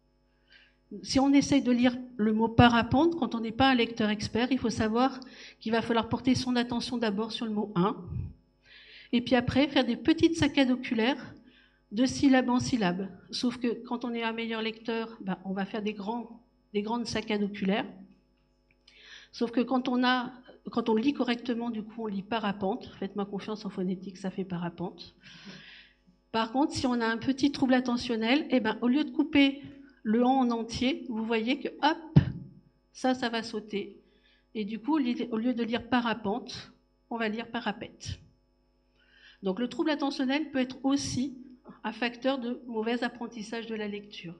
si on essaye de lire le mot parapente, quand on n'est pas un lecteur expert, il faut savoir qu'il va falloir porter son attention d'abord sur le mot un, et puis après faire des petites saccades oculaires de syllabe en syllabe. Sauf que quand on est un meilleur lecteur, ben, on va faire des, grands, des grandes saccades oculaires. Sauf que quand on, a, quand on lit correctement, du coup, on lit parapente. Faites-moi confiance en phonétique, ça fait parapente. Par contre, si on a un petit trouble attentionnel, eh ben, au lieu de couper le en en entier, vous voyez que, hop, ça, ça va sauter. Et du coup, au lieu de lire parapente, on va lire parapète. Donc le trouble attentionnel peut être aussi un facteur de mauvais apprentissage de la lecture.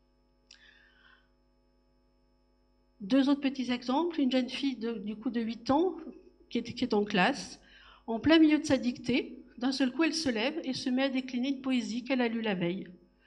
Deux autres petits exemples. Une jeune fille de, du coup de huit ans qui est, qui est en classe, en plein milieu de sa dictée, d'un seul coup elle se lève et se met à décliner une poésie qu'elle a lue la veille.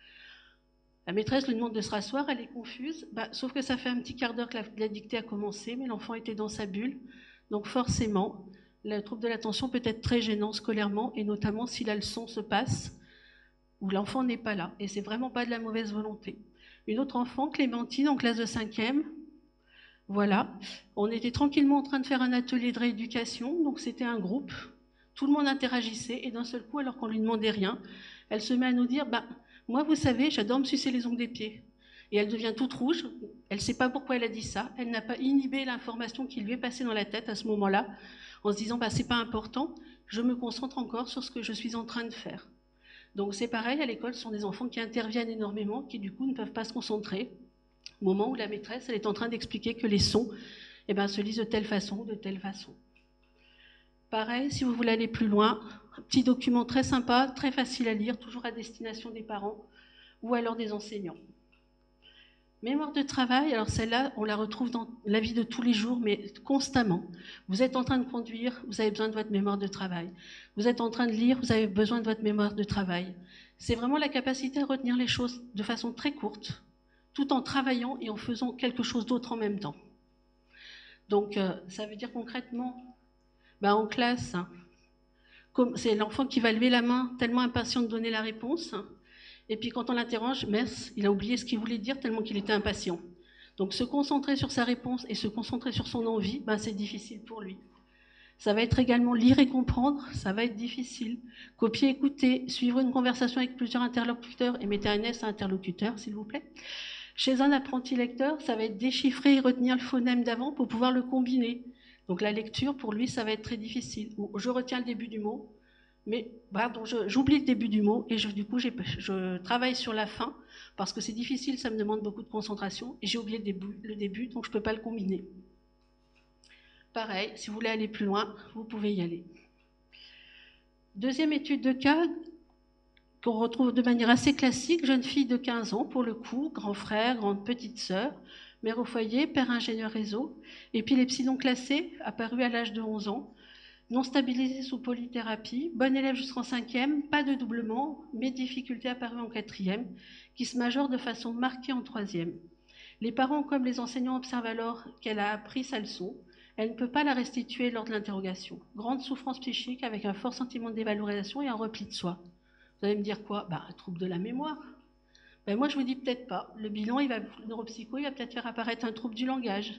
La maîtresse lui demande de se rasseoir, elle est confuse, bah, sauf que ça fait un petit quart d'heure que la, la dictée a commencé, mais l'enfant était dans sa bulle, donc forcément, le trouble de l'attention peut être très gênant scolairement, et notamment si la leçon se passe où l'enfant n'est pas là, et c'est vraiment pas de la mauvaise volonté. Une autre enfant, Clémentine, en classe de cinquième, voilà, on était tranquillement en train de faire un atelier de rééducation, donc c'était un groupe, tout le monde interagissait, et d'un seul coup, alors qu'on lui demandait rien, elle se met à nous dire, bah, moi, vous savez, j'adore me sucer les ongles des pieds. Et elle devient toute rouge, elle ne sait pas pourquoi elle a dit ça, elle n'a pas inhibé l'information qui lui est passée dans la tête à ce moment-là, en se disant, bah, c'est pas important, je me concentre encore sur ce que je suis en train de faire. Donc c'est pareil, à l'école, ce sont des enfants qui interviennent énormément, qui du coup ne peuvent pas se concentrer, au moment où la maîtresse elle est en train d'expliquer que les sons eh ben, se lisent de telle façon, de telle façon. Pareil, si vous voulez aller plus loin, un petit document très sympa, très facile à lire, toujours à destination des parents ou alors des enseignants. Mémoire de travail, alors celle-là, on la retrouve dans la vie de tous les jours, mais constamment. Vous êtes en train de conduire, vous avez besoin de votre mémoire de travail. Vous êtes en train de lire, vous avez besoin de votre mémoire de travail. C'est vraiment la capacité à retenir les choses de façon très courte, tout en travaillant et en faisant quelque chose d'autre en même temps. Donc, euh, ça veut dire concrètement, ben, en classe, hein, c'est l'enfant qui va lever la main, tellement impatient de donner la réponse, et puis quand on l'interroge, mince, il a oublié ce qu'il voulait dire tellement qu'il était impatient. Donc se concentrer sur sa réponse et se concentrer sur son envie, ben, c'est difficile pour lui. Ça va être également lire et comprendre, ça va être difficile. Copier, écouter, suivre une conversation avec plusieurs interlocuteurs, et mettez un S à interlocuteur, s'il vous plaît. Chez un apprenti lecteur, ça va être déchiffrer et retenir le phonème d'avant pour pouvoir le combiner. Donc la lecture, pour lui, ça va être très difficile. Je retiens le début du mot, mais pardon, j'oublie le début du mot et je, du coup, je travaille sur la fin parce que c'est difficile, ça me demande beaucoup de concentration et j'ai oublié le début, le début, donc je ne peux pas le combiner. Pareil, si vous voulez aller plus loin, vous pouvez y aller. Deuxième étude de cas qu'on retrouve de manière assez classique, jeune fille de quinze ans pour le coup, grand frère, grande petite sœur, mère au foyer, père ingénieur réseau, épilepsie non classée, apparue à l'âge de onze ans, non stabilisée sous polythérapie, bonne élève jusqu'en cinquième, pas de doublement, mais difficulté apparue en quatrième, qui se majore de façon marquée en troisième. Les parents comme les enseignants observent alors qu'elle a appris sa leçon. Elle ne peut pas la restituer lors de l'interrogation. Grande souffrance psychique avec un fort sentiment de dévalorisation et un repli de soi. Vous allez me dire quoi? Bah, un trouble de la mémoire. Ben moi, je vous dis peut-être pas. Le bilan, il va, le neuropsycho, il va peut-être faire apparaître un trouble du langage,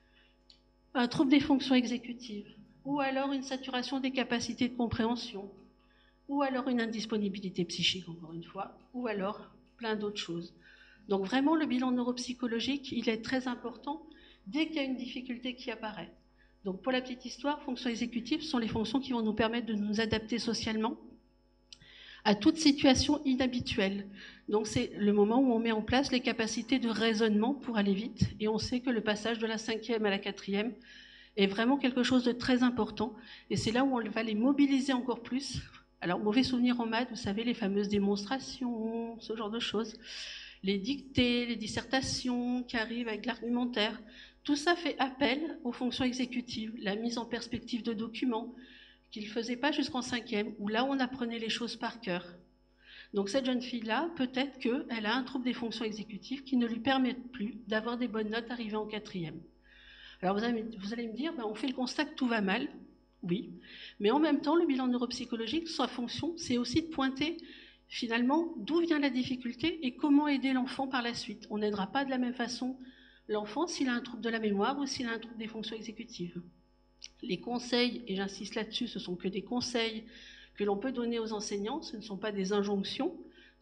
un trouble des fonctions exécutives, ou alors une saturation des capacités de compréhension, ou alors une indisponibilité psychique, encore une fois, ou alors plein d'autres choses. Donc vraiment, le bilan neuropsychologique, il est très important dès qu'il y a une difficulté qui apparaît. Donc pour la petite histoire, fonctions exécutives sont les fonctions qui vont nous permettre de nous adapter socialement à toute situation inhabituelle. Donc c'est le moment où on met en place les capacités de raisonnement pour aller vite, et on sait que le passage de la cinquième à la quatrième est vraiment quelque chose de très important, et c'est là où on va les mobiliser encore plus. Alors, mauvais souvenir en maths, vous savez, les fameuses démonstrations, ce genre de choses, les dictées, les dissertations qui arrivent avec l'argumentaire, tout ça fait appel aux fonctions exécutives, la mise en perspective de documents, qu'il ne faisait pas jusqu'en cinquième, où là, on apprenait les choses par cœur. Donc cette jeune fille-là, peut-être qu'elle a un trouble des fonctions exécutives qui ne lui permettent plus d'avoir des bonnes notes arrivées en quatrième. Alors vous allez, vous allez me dire, ben, on fait le constat que tout va mal, oui, mais en même temps, le bilan neuropsychologique, sa fonction, c'est aussi de pointer finalement d'où vient la difficulté et comment aider l'enfant par la suite. On n'aidera pas de la même façon l'enfant s'il a un trouble de la mémoire ou s'il a un trouble des fonctions exécutives. Les conseils, et j'insiste là-dessus, ce ne sont que des conseils que l'on peut donner aux enseignants, ce ne sont pas des injonctions,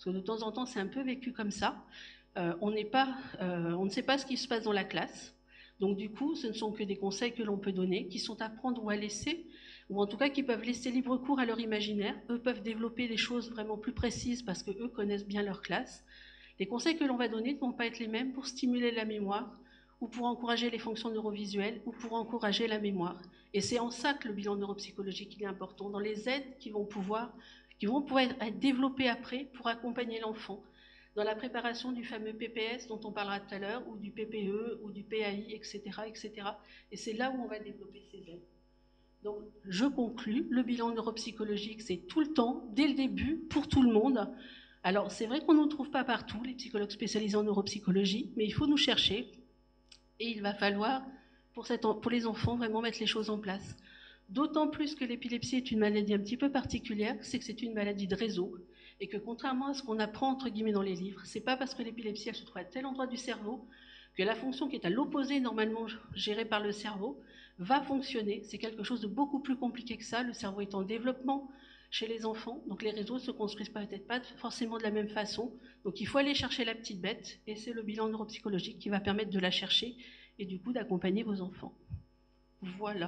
parce que de temps en temps, c'est un peu vécu comme ça. Euh, on n'est pas, euh, on ne sait pas ce qui se passe dans la classe. Donc du coup, ce ne sont que des conseils que l'on peut donner, qui sont à prendre ou à laisser, ou en tout cas qui peuvent laisser libre cours à leur imaginaire. Eux peuvent développer des choses vraiment plus précises parce qu'eux connaissent bien leur classe. Les conseils que l'on va donner ne vont pas être les mêmes pour stimuler la mémoire, ou pour encourager les fonctions neurovisuelles, ou pour encourager la mémoire. Et c'est en ça que le bilan neuropsychologique est important, dans les aides qui vont pouvoir, qui vont pouvoir être développées après pour accompagner l'enfant, dans la préparation du fameux P P S dont on parlera tout à l'heure, ou du P P E, ou du P A I, et cetera, et cetera. Et c'est là où on va développer ces aides. Donc, je conclus, le bilan neuropsychologique, c'est tout le temps, dès le début, pour tout le monde. Alors, c'est vrai qu'on ne trouve pas partout, les psychologues spécialisés en neuropsychologie, mais il faut nous chercher. Et il va falloir, pour, cette, pour les enfants, vraiment mettre les choses en place. D'autant plus que l'épilepsie est une maladie un petit peu particulière, c'est que c'est une maladie de réseau, et que contrairement à ce qu'on apprend entre guillemets dans les livres, c'est pas parce que l'épilepsie elle se trouve à tel endroit du cerveau que la fonction qui est à l'opposé normalement gérée par le cerveau va fonctionner. C'est quelque chose de beaucoup plus compliqué que ça. Le cerveau est en développement chez les enfants, donc les réseaux ne se construisent peut-être pas forcément de la même façon. Donc il faut aller chercher la petite bête, et c'est le bilan neuropsychologique qui va permettre de la chercher et du coup d'accompagner vos enfants. Voilà.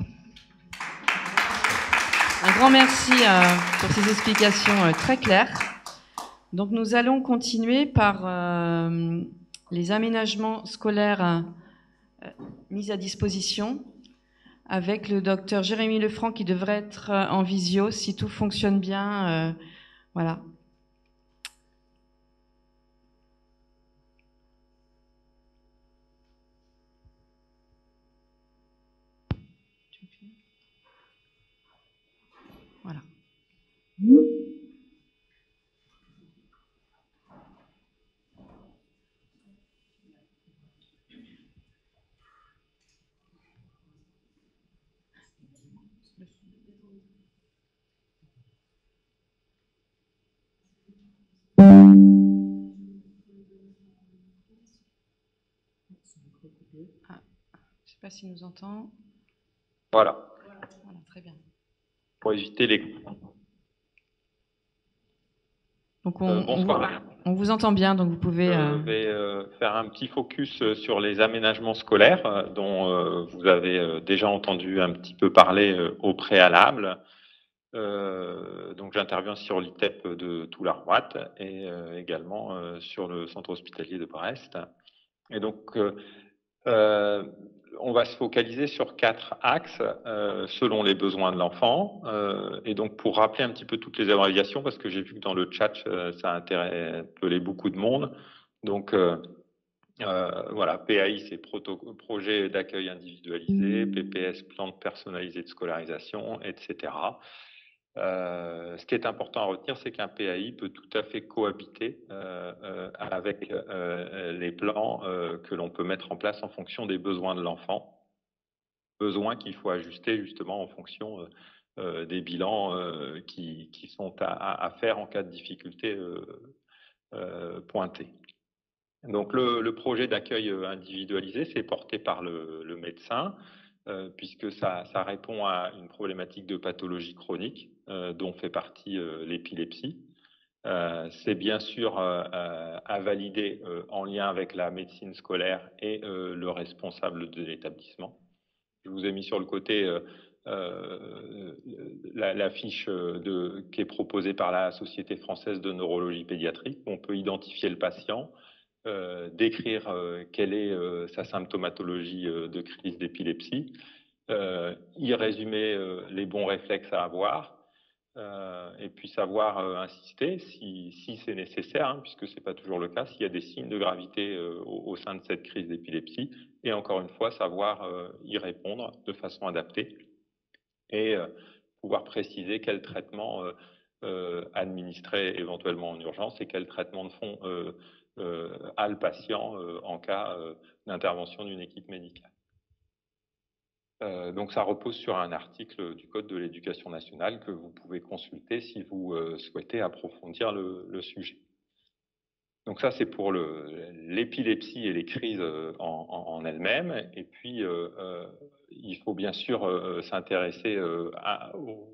Un grand merci euh, pour ces explications euh, très claires. Donc nous allons continuer par euh, les aménagements scolaires euh, mis à disposition avec le docteur Jérémy Lefranc qui devrait être euh, en visio si tout fonctionne bien. Euh, voilà. Voilà. Ah, je ne sais pas s'il nous entend. Voilà. Voilà, très bien. Pour éviter les... Donc on, euh, bonsoir. On, on vous entend bien, donc vous pouvez... Euh... Je vais euh, faire un petit focus sur les aménagements scolaires euh, dont euh, vous avez euh, déjà entendu un petit peu parler euh, au préalable. Euh, donc j'interviens sur l'I T E P de Toularmoite et euh, également euh, sur le centre hospitalier de Brest. Et donc euh, euh, on va se focaliser sur quatre axes euh, selon les besoins de l'enfant. Euh, et donc pour rappeler un petit peu toutes les abréviations, parce que j'ai vu que dans le chat euh, ça a interpellé beaucoup de monde. Donc euh, euh, voilà, P A I c'est projet d'accueil individualisé, P P S plan personnalisé de scolarisation, et cetera. Euh, ce qui est important à retenir, c'est qu'un P A I peut tout à fait cohabiter euh, euh, avec euh, les plans euh, que l'on peut mettre en place en fonction des besoins de l'enfant, besoins qu'il faut ajuster justement en fonction euh, euh, des bilans euh, qui, qui sont à, à faire en cas de difficulté euh, euh, pointée. Donc le, le projet d'accueil individualisé, c'est porté par le, le médecin, euh, puisque ça, ça répond à une problématique de pathologie chronique, euh, dont fait partie euh, l'épilepsie. Euh, c'est bien sûr euh, à valider euh, en lien avec la médecine scolaire et euh, le responsable de l'établissement. Je vous ai mis sur le côté euh, euh, la, la fiche de, qui est proposée par la Société française de neurologie pédiatrique. On peut identifier le patient, Euh, décrire euh, quelle est euh, sa symptomatologie euh, de crise d'épilepsie, euh, y résumer euh, les bons réflexes à avoir, euh, et puis savoir euh, insister si, si c'est nécessaire, hein, puisque ce n'est pas toujours le cas, s'il y a des signes de gravité euh, au, au sein de cette crise d'épilepsie, et encore une fois, savoir euh, y répondre de façon adaptée, et euh, pouvoir préciser quel traitement euh, euh, administrer éventuellement en urgence et quel traitement de fond euh, Euh, à le patient euh, en cas euh, d'intervention d'une équipe médicale. Euh, donc ça repose sur un article du Code de l'éducation nationale que vous pouvez consulter si vous euh, souhaitez approfondir le, le sujet. Donc ça c'est pour l'épilepsie et les crises en, en, en elles-mêmes. Et puis euh, euh, il faut bien sûr euh, s'intéresser euh, aux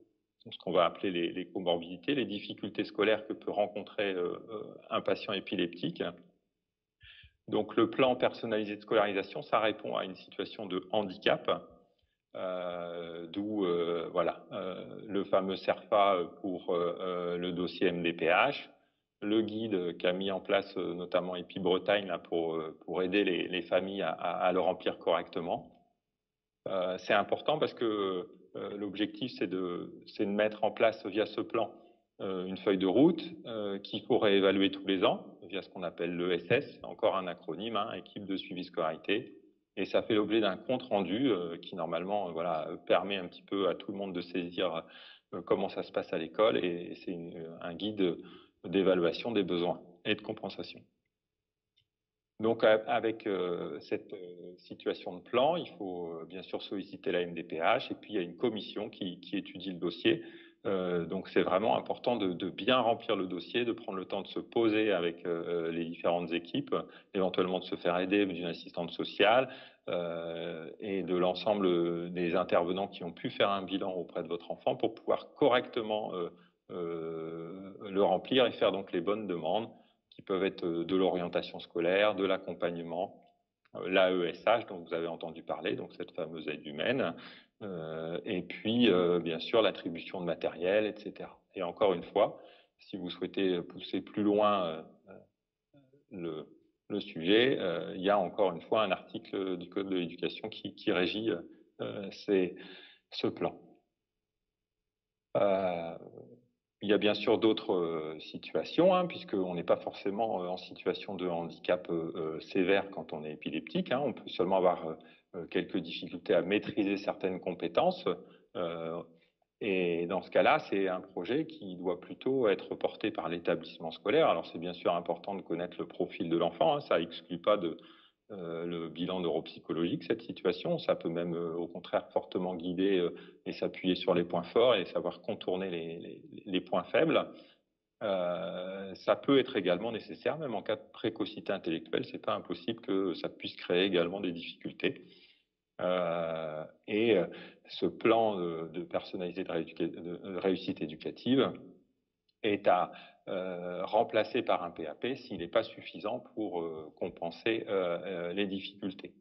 ce qu'on va appeler les, les comorbidités, les difficultés scolaires que peut rencontrer euh, un patient épileptique. Donc le plan personnalisé de scolarisation, ça répond à une situation de handicap, euh, d'où euh, voilà, euh, le fameux SERFA pour euh, le dossier M D P H, le guide qu'a mis en place euh, notamment EpiBretagne là, pour, pour aider les, les familles à, à, le remplir correctement. Euh, c'est important parce que euh, l'objectif, c'est de, c'est de mettre en place via ce plan euh, une feuille de route euh, qu'il faut réévaluer tous les ans via ce qu'on appelle l'E S S, encore un acronyme, hein, équipe de suivi scolarité. Et ça fait l'objet d'un compte rendu euh, qui normalement euh, voilà, permet un petit peu à tout le monde de saisir euh, comment ça se passe à l'école, et, et c'est une, un guide d'évaluation des besoins et de compensation. Donc avec euh, cette euh, situation de plan, il faut euh, bien sûr solliciter la M D P H, et puis il y a une commission qui, qui étudie le dossier. Euh, donc c'est vraiment important de, de bien remplir le dossier, de prendre le temps de se poser avec euh, les différentes équipes, éventuellement de se faire aider d'une assistante sociale euh, et de l'ensemble des intervenants qui ont pu faire un bilan auprès de votre enfant pour pouvoir correctement euh, euh, le remplir et faire donc les bonnes demandes, qui peuvent être de l'orientation scolaire, de l'accompagnement, l'A E S H dont vous avez entendu parler, donc cette fameuse aide humaine, euh, et puis euh, bien sûr l'attribution de matériel, et cetera. Et encore une fois, si vous souhaitez pousser plus loin euh, le, le sujet, euh, il y a encore une fois un article du Code de l'éducation qui, qui régit euh, ces, ce plan. Euh, Il y a bien sûr d'autres euh, situations, hein, puisqu'on n'est pas forcément euh, en situation de handicap euh, sévère quand on est épileptique. Hein. On peut seulement avoir euh, quelques difficultés à maîtriser certaines compétences. Euh, et dans ce cas-là, c'est un projet qui doit plutôt être porté par l'établissement scolaire. Alors c'est bien sûr important de connaître le profil de l'enfant. Hein. Ça n'exclut pas de, euh, le bilan neuropsychologique, cette situation. Ça peut même, euh, au contraire, fortement guider euh, et s'appuyer sur les points forts et savoir contourner les, les, les points faibles. Euh, ça peut être également nécessaire, même en cas de précocité intellectuelle. C'est pas impossible que ça puisse créer également des difficultés. Euh, et euh, ce plan de, de personnalisé de, de réussite éducative est à euh, remplacer par un P A P s'il n'est pas suffisant pour euh, compenser euh, euh, les difficultés.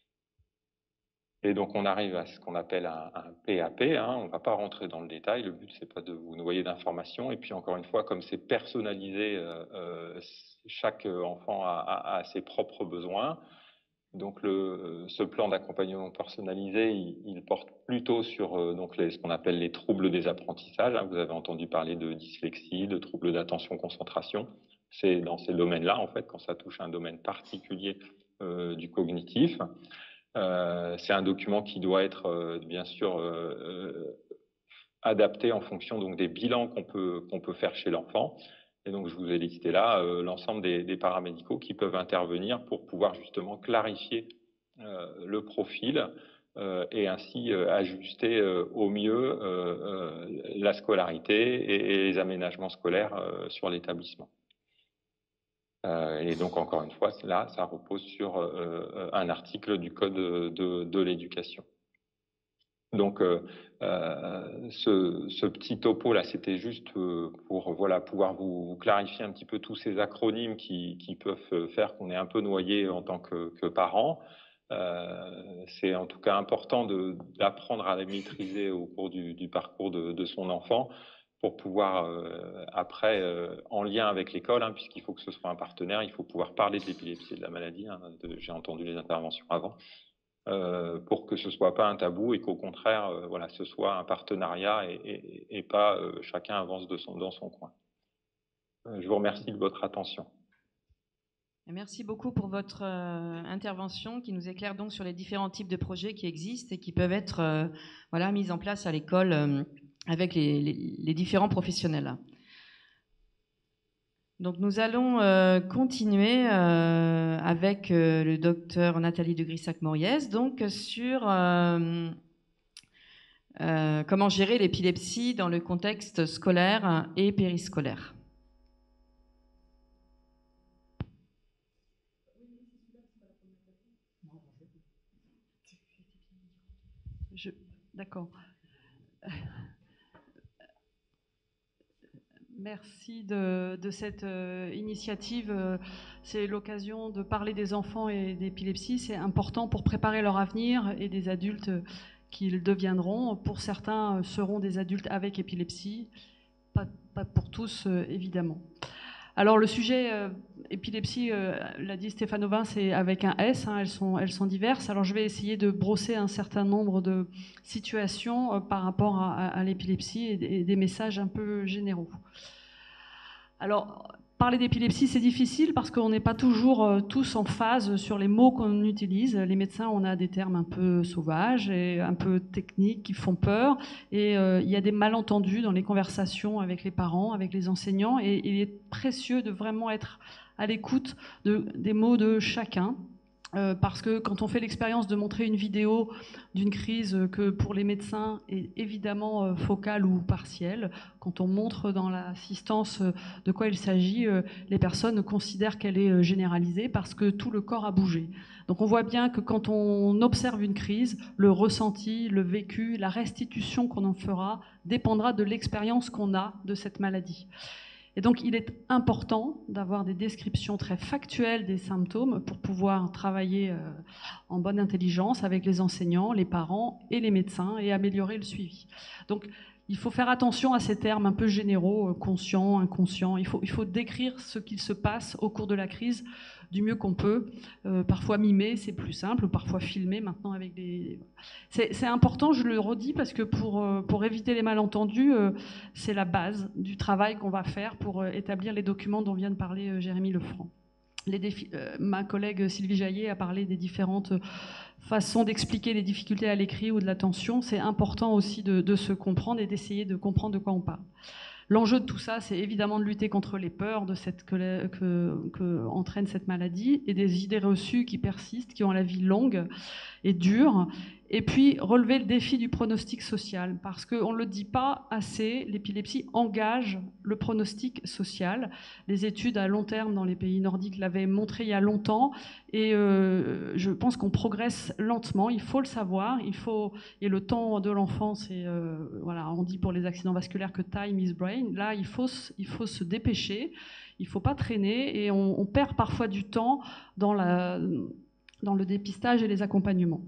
Et donc on arrive à ce qu'on appelle un, un P A P, hein. On ne va pas rentrer dans le détail, le but c'est pas de vous noyer d'informations, et puis encore une fois, comme c'est personnalisé, euh, euh, chaque enfant a, a, a ses propres besoins. Donc le, ce plan d'accompagnement personnalisé, il, il porte plutôt sur euh, donc les, ce qu'on appelle les troubles des apprentissages. Hein. Vous avez entendu parler de dyslexie, de troubles d'attention-concentration. C'est dans ces domaines-là, en fait, quand ça touche à un domaine particulier euh, du cognitif. Euh, c'est un document qui doit être euh, bien sûr euh, adapté en fonction donc des bilans qu'on peut qu'on peut faire chez l'enfant. Et donc, je vous ai listé là euh, l'ensemble des, des paramédicaux qui peuvent intervenir pour pouvoir justement clarifier euh, le profil euh, et ainsi euh, ajuster euh, au mieux euh, euh, la scolarité et, et les aménagements scolaires euh, sur l'établissement. Euh, et donc, encore une fois, là, ça repose sur euh, un article du Code de, de, de l'éducation. Donc, euh, euh, ce, ce petit topo là, c'était juste euh, pour voilà pouvoir vous, vous clarifier un petit peu tous ces acronymes qui, qui peuvent faire qu'on est un peu noyé en tant que, que parent. Euh, c'est en tout cas important de, d'apprendre à les maîtriser au cours du, du parcours de, de son enfant pour pouvoir euh, après, euh, en lien avec l'école, hein, puisqu'il faut que ce soit un partenaire, il faut pouvoir parler de l'épilepsie et de la maladie. Hein, de, j'ai entendu les interventions avant. Euh, pour que ce soit pas un tabou et qu'au contraire, euh, voilà, ce soit un partenariat et, et, et pas euh, chacun avance de son, dans son coin. Euh, je vous remercie de votre attention. Merci beaucoup pour votre euh, intervention qui nous éclaire donc sur les différents types de projets qui existent et qui peuvent être euh, voilà, mis en place à l'école euh, avec les, les, les différents professionnels. Donc nous allons euh, continuer euh, avec euh, le docteur Nathalie de Grissac-Moriès, donc sur euh, euh, comment gérer l'épilepsie dans le contexte scolaire et périscolaire. Je... D'accord. Merci de, de cette euh, initiative. Euh, c'est l'occasion de parler des enfants et d'épilepsie. C'est important pour préparer leur avenir et des adultes qu'ils deviendront. Pour certains, euh, seront des adultes avec épilepsie. Pas, pas pour tous, euh, évidemment. Alors le sujet euh, épilepsie, euh, l'a dit Stéphane Auvin, c'est avec un S, hein, elles, sont, elles sont diverses. Alors je vais essayer de brosser un certain nombre de situations euh, par rapport à, à, à l'épilepsie et, et des messages un peu généraux. Alors parler d'épilepsie, c'est difficile parce qu'on n'est pas toujours euh, tous en phase sur les mots qu'on utilise. Les médecins, on a des termes un peu sauvages et un peu techniques qui font peur. Et euh, il y a des malentendus dans les conversations avec les parents, avec les enseignants. Et il est précieux de vraiment être à l'écoute de, des mots de chacun. Euh, parce que quand on fait l'expérience de montrer une vidéo d'une crise que pour les médecins est évidemment euh, focale ou partielle, quand on montre dans l'assistance euh, de quoi il s'agit, euh, les personnes considèrent qu'elle est euh, généralisée parce que tout le corps a bougé. Donc on voit bien que quand on observe une crise, le ressenti, le vécu, la restitution qu'on en fera dépendra de l'expérience qu'on a de cette maladie. Et donc, il est important d'avoir des descriptions très factuelles des symptômes pour pouvoir travailler en bonne intelligence avec les enseignants, les parents et les médecins et améliorer le suivi. Donc, il faut faire attention à ces termes un peu généraux, conscient, inconscient. Il faut, il faut décrire ce qu'il se passe au cours de la crise du mieux qu'on peut. Euh, parfois mimer, c'est plus simple, parfois filmer maintenant avec des... C'est, c'est important, je le redis, parce que pour, pour éviter les malentendus, euh, c'est la base du travail qu'on va faire pour euh, établir les documents dont vient de parler euh, Jérémy Lefranc. Les défis, euh, ma collègue Sylvie Jaillet a parlé des différentes façons d'expliquer les difficultés à l'écrit ou de l'attention. C'est important aussi de, de se comprendre et d'essayer de comprendre de quoi on parle. L'enjeu de tout ça, c'est évidemment de lutter contre les peurs de cette, que, que, que entraîne cette maladie et des idées reçues qui persistent, qui ont la vie longue et dure. Et puis relever le défi du pronostic social, parce qu'on ne le dit pas assez, l'épilepsie engage le pronostic social. Les études à long terme dans les pays nordiques l'avaient montré il y a longtemps, et euh, je pense qu'on progresse lentement, il faut le savoir, il faut, et le temps de l'enfant, c'est, euh, voilà, on dit pour les accidents vasculaires que time is brain, là il faut, il faut se dépêcher, il ne faut pas traîner, et on, on perd parfois du temps dans, la, dans le dépistage et les accompagnements.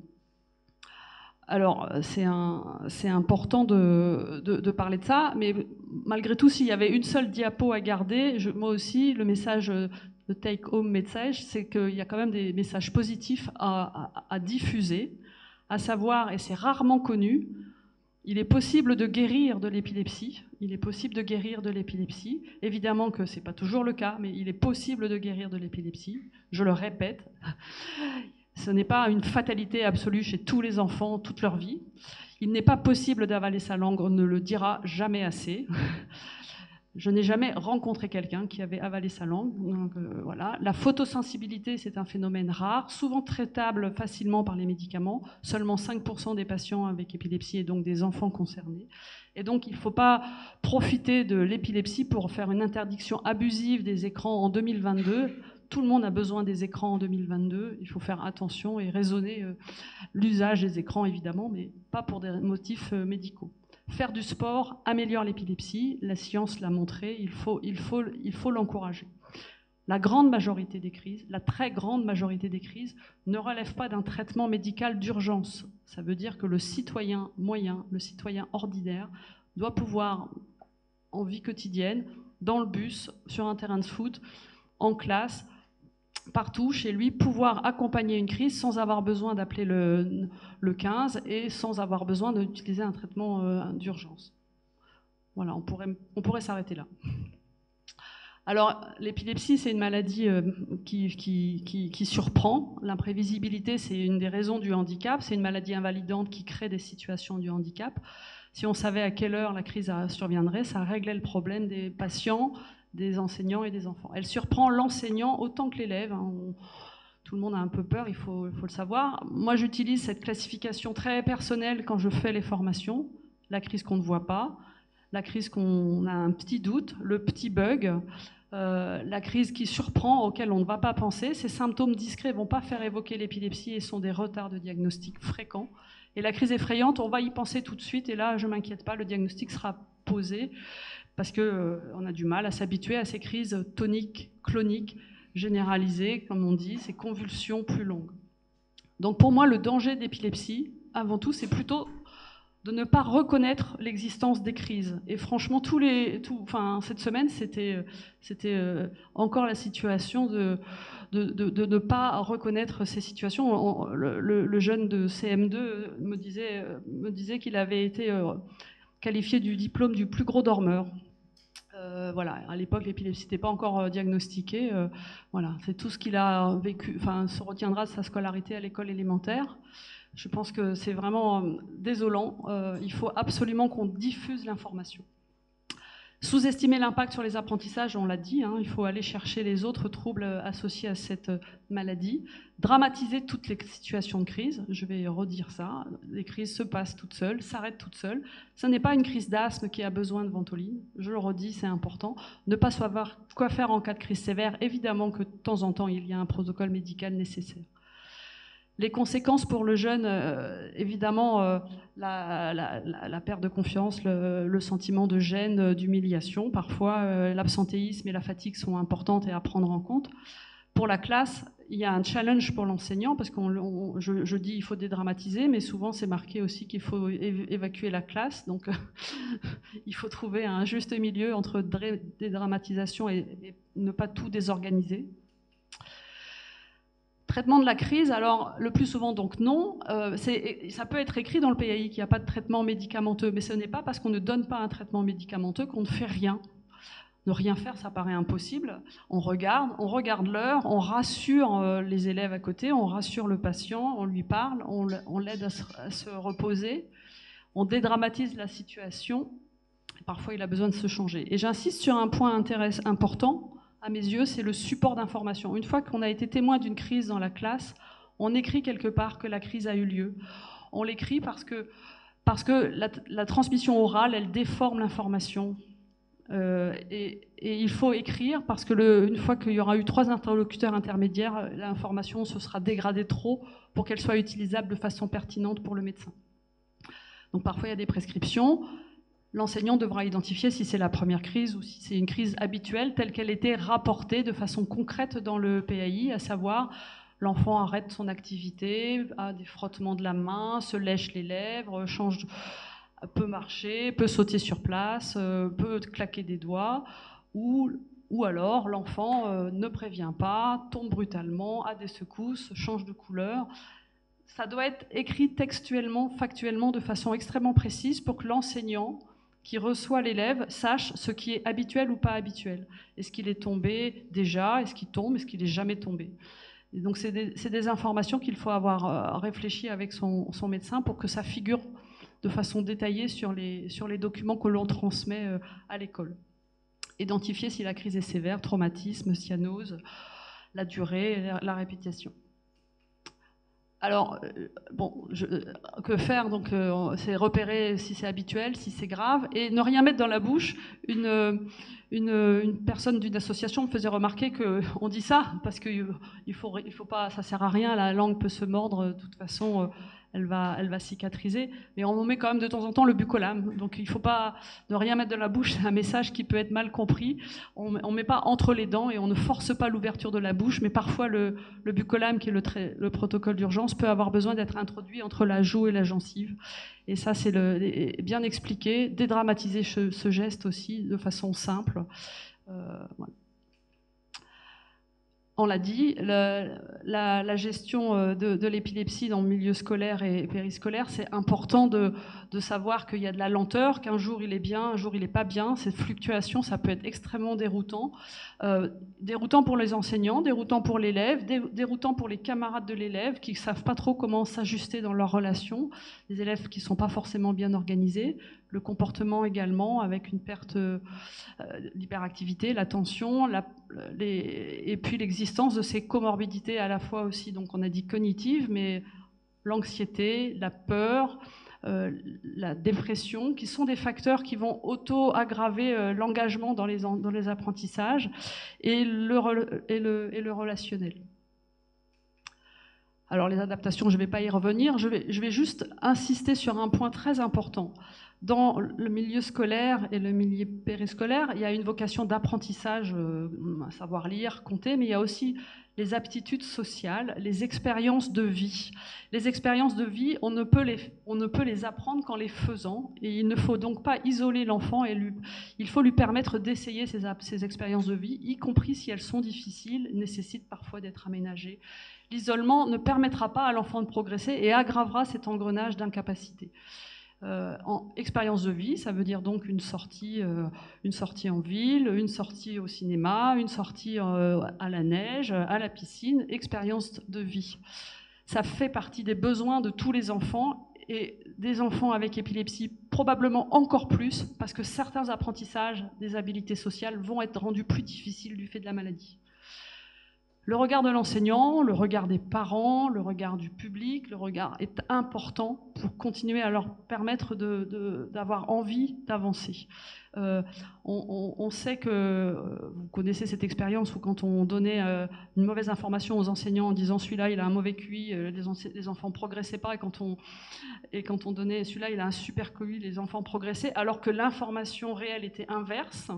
Alors, c'est, un, c'est important de, de, de parler de ça, mais malgré tout, s'il y avait une seule diapo à garder, je, moi aussi, le message, le take-home message, c'est qu'il y a quand même des messages positifs à, à, à diffuser, à savoir, et c'est rarement connu, il est possible de guérir de l'épilepsie, il est possible de guérir de l'épilepsie, évidemment que ce n'est pas toujours le cas, mais il est possible de guérir de l'épilepsie, je le répète. Ce n'est pas une fatalité absolue chez tous les enfants toute leur vie. Il n'est pas possible d'avaler sa langue, on ne le dira jamais assez. Je n'ai jamais rencontré quelqu'un qui avait avalé sa langue. Donc, euh, voilà. La photosensibilité, c'est un phénomène rare, souvent traitable facilement par les médicaments. Seulement cinq pour cent des patients avec épilepsie et donc des enfants concernés. Et donc, il ne faut pas profiter de l'épilepsie pour faire une interdiction abusive des écrans en deux mille vingt-deux. Tout le monde a besoin des écrans en deux mille vingt-deux. Il faut faire attention et raisonner euh, l'usage des écrans, évidemment, mais pas pour des motifs euh, médicaux. Faire du sport améliore l'épilepsie. La science l'a montré. Il faut, il faut, il faut l'encourager. La grande majorité des crises, la très grande majorité des crises, ne relèvent pas d'un traitement médical d'urgence. Ça veut dire que le citoyen moyen, le citoyen ordinaire, doit pouvoir, en vie quotidienne, dans le bus, sur un terrain de foot, en classe, partout chez lui, pouvoir accompagner une crise sans avoir besoin d'appeler le, le quinze et sans avoir besoin d'utiliser un traitement euh, d'urgence. Voilà, on pourrait, on pourrait s'arrêter là. Alors, l'épilepsie, c'est une maladie euh, qui, qui, qui, qui surprend. L'imprévisibilité, c'est une des raisons du handicap. C'est une maladie invalidante qui crée des situations du handicap. Si on savait à quelle heure la crise surviendrait, ça réglait le problème des patients, des enseignants et des enfants. Elle surprend l'enseignant autant que l'élève. Hein. On, tout le monde a un peu peur, il faut, il faut le savoir. Moi, j'utilise cette classification très personnelle quand je fais les formations. La crise qu'on ne voit pas, la crise qu'on a un petit doute, le petit bug, euh, la crise qui surprend, auquel on ne va pas penser. Ces symptômes discrets ne vont pas faire évoquer l'épilepsie et sont des retards de diagnostic fréquents. Et la crise effrayante, on va y penser tout de suite, et là, je ne m'inquiète pas, le diagnostic sera posé, parce qu'on euh, a du mal à s'habituer à ces crises toniques, cloniques, généralisées, comme on dit, ces convulsions plus longues. Donc pour moi, le danger d'épilepsie, avant tout, c'est plutôt de ne pas reconnaître l'existence des crises. Et franchement, tous les, tout, enfin, cette semaine, c'était, c'était euh, encore la situation de, de, de, de ne pas reconnaître ces situations. On, le, le, le jeune de C M deux me disait, me disait qu'il avait été euh, qualifié du diplôme du plus gros dormeur. Euh, voilà, à l'époque, l'épilepsie n'était pas encore euh, diagnostiquée. Euh, voilà, c'est tout ce qu'il a vécu, enfin, se retiendra de sa scolarité à l'école élémentaire. Je pense que c'est vraiment euh, désolant. Euh, il faut absolument qu'on diffuse l'information. Sous-estimer l'impact sur les apprentissages, on l'a dit, hein, il faut aller chercher les autres troubles associés à cette maladie. Dramatiser toutes les situations de crise, je vais redire ça, les crises se passent toutes seules, s'arrêtent toutes seules. Ce n'est pas une crise d'asthme qui a besoin de ventoline, je le redis, c'est important. Ne pas savoir quoi faire en cas de crise sévère, évidemment que de temps en temps, il y a un protocole médical nécessaire. Les conséquences pour le jeune, euh, évidemment, euh, la, la, la, la perte de confiance, le, le sentiment de gêne, euh, d'humiliation. Parfois, euh, l'absentéisme et la fatigue sont importantes et à prendre en compte. Pour la classe, il y a un challenge pour l'enseignant, parce que je, je dis qu'il faut dédramatiser, mais souvent c'est marqué aussi qu'il faut évacuer la classe. Donc, euh, il faut trouver un juste milieu entre dédramatisation et, et ne pas tout désorganiser. Traitement de la crise, alors le plus souvent donc non, euh, ça peut être écrit dans le P A I qu'il n'y a pas de traitement médicamenteux, mais ce n'est pas parce qu'on ne donne pas un traitement médicamenteux qu'on ne fait rien. Ne rien faire, ça paraît impossible. On regarde, on regarde l'heure, on rassure euh, les élèves à côté, on rassure le patient, on lui parle, on, on l'aide à se, à se reposer, on dédramatise la situation, et parfois il a besoin de se changer. Et j'insiste sur un point intéressant, important, à mes yeux, c'est le support d'information. Une fois qu'on a été témoin d'une crise dans la classe, on écrit quelque part que la crise a eu lieu. On l'écrit parce que, parce que la, la transmission orale, elle déforme l'information. Euh, et, et il faut écrire parce que le, une fois qu'il y aura eu trois interlocuteurs intermédiaires, l'information se sera dégradée trop pour qu'elle soit utilisable de façon pertinente pour le médecin. Donc parfois, il y a des prescriptions. L'enseignant devra identifier si c'est la première crise ou si c'est une crise habituelle telle qu'elle était rapportée de façon concrète dans le P A I, à savoir l'enfant arrête son activité, a des frottements de la main, se lèche les lèvres, change, peut marcher, peut sauter sur place, peut claquer des doigts, ou, ou alors l'enfant ne prévient pas, tombe brutalement, a des secousses, change de couleur. Ça doit être écrit textuellement, factuellement, de façon extrêmement précise pour que l'enseignant qui reçoit l'élève sache ce qui est habituel ou pas habituel. Est-ce qu'il est tombé déjà? Est-ce qu'il tombe? Est-ce qu'il n'est jamais tombé? Et donc c'est des, des informations qu'il faut avoir euh, réfléchi avec son, son médecin pour que ça figure de façon détaillée sur les, sur les documents que l'on transmet euh, à l'école. Identifier si la crise est sévère, traumatisme, cyanose, la durée, la, la répétition. Alors, euh, bon, je, que faire? Donc, euh, c'est repérer si c'est habituel, si c'est grave, et ne rien mettre dans la bouche. Une, une, une personne d'une association me faisait remarquer qu'on dit ça, parce qu'il il faut, il faut pas, ça sert à rien, la langue peut se mordre, de toute façon, euh, elle va, elle va cicatriser, mais on met quand même de temps en temps le buccolame, donc il ne faut pas ne rien mettre dans la bouche, c'est un message qui peut être mal compris. On ne met pas entre les dents et on ne force pas l'ouverture de la bouche, mais parfois le, le buccolame, qui est le, trai, le protocole d'urgence, peut avoir besoin d'être introduit entre la joue et la gencive, et ça c'est bien expliqué, dédramatiser ce, ce geste aussi de façon simple. Euh, voilà. On l'a dit, le, la, la gestion de, de l'épilepsie dans le milieu scolaire et périscolaire, c'est important de, de savoir qu'il y a de la lenteur, qu'un jour il est bien, un jour il n'est pas bien. Cette fluctuation, ça peut être extrêmement déroutant. Euh, déroutant pour les enseignants, déroutant pour l'élève, dé, déroutant pour les camarades de l'élève qui ne savent pas trop comment s'ajuster dans leurs relations, les élèves qui ne sont pas forcément bien organisés, le comportement également avec une perte euh, d'hyperactivité, l'attention, la, les, et puis l'existence de ces comorbidités à la fois aussi, donc on a dit cognitives, mais l'anxiété, la peur, euh, la dépression, qui sont des facteurs qui vont auto-aggraver euh, l'engagement dans les, dans les apprentissages et le, et, le, et le relationnel. Alors les adaptations, je ne vais pas y revenir, je vais, je vais juste insister sur un point très important. Dans le milieu scolaire et le milieu périscolaire, il y a une vocation d'apprentissage, euh, à savoir lire, compter, mais il y a aussi les aptitudes sociales, les expériences de vie. Les expériences de vie, on ne peut les, on ne peut les apprendre qu'en les faisant, et il ne faut donc pas isoler l'enfant, et lui, il faut lui permettre d'essayer ces, ces expériences de vie, y compris si elles sont difficiles, nécessitent parfois d'être aménagées. L'isolement ne permettra pas à l'enfant de progresser et aggravera cet engrenage d'incapacité. Euh, en expérience de vie, ça veut dire donc une sortie, euh, une sortie en ville, une sortie au cinéma, une sortie euh, à la neige, à la piscine, expérience de vie. Ça fait partie des besoins de tous les enfants et des enfants avec épilepsie probablement encore plus parce que certains apprentissages des habiletés sociales vont être rendus plus difficiles du fait de la maladie. Le regard de l'enseignant, le regard des parents, le regard du public, le regard est important pour continuer à leur permettre de, de, d'avoir envie d'avancer. Euh, on, on, on sait que, vous connaissez cette expérience où quand on donnait euh, une mauvaise information aux enseignants en disant celui-là il a un mauvais Q I, euh, les, les enfants ne progressaient pas, et quand on, et quand on donnait celui-là il a un super Q I, les enfants progressaient, alors que l'information réelle était inverse.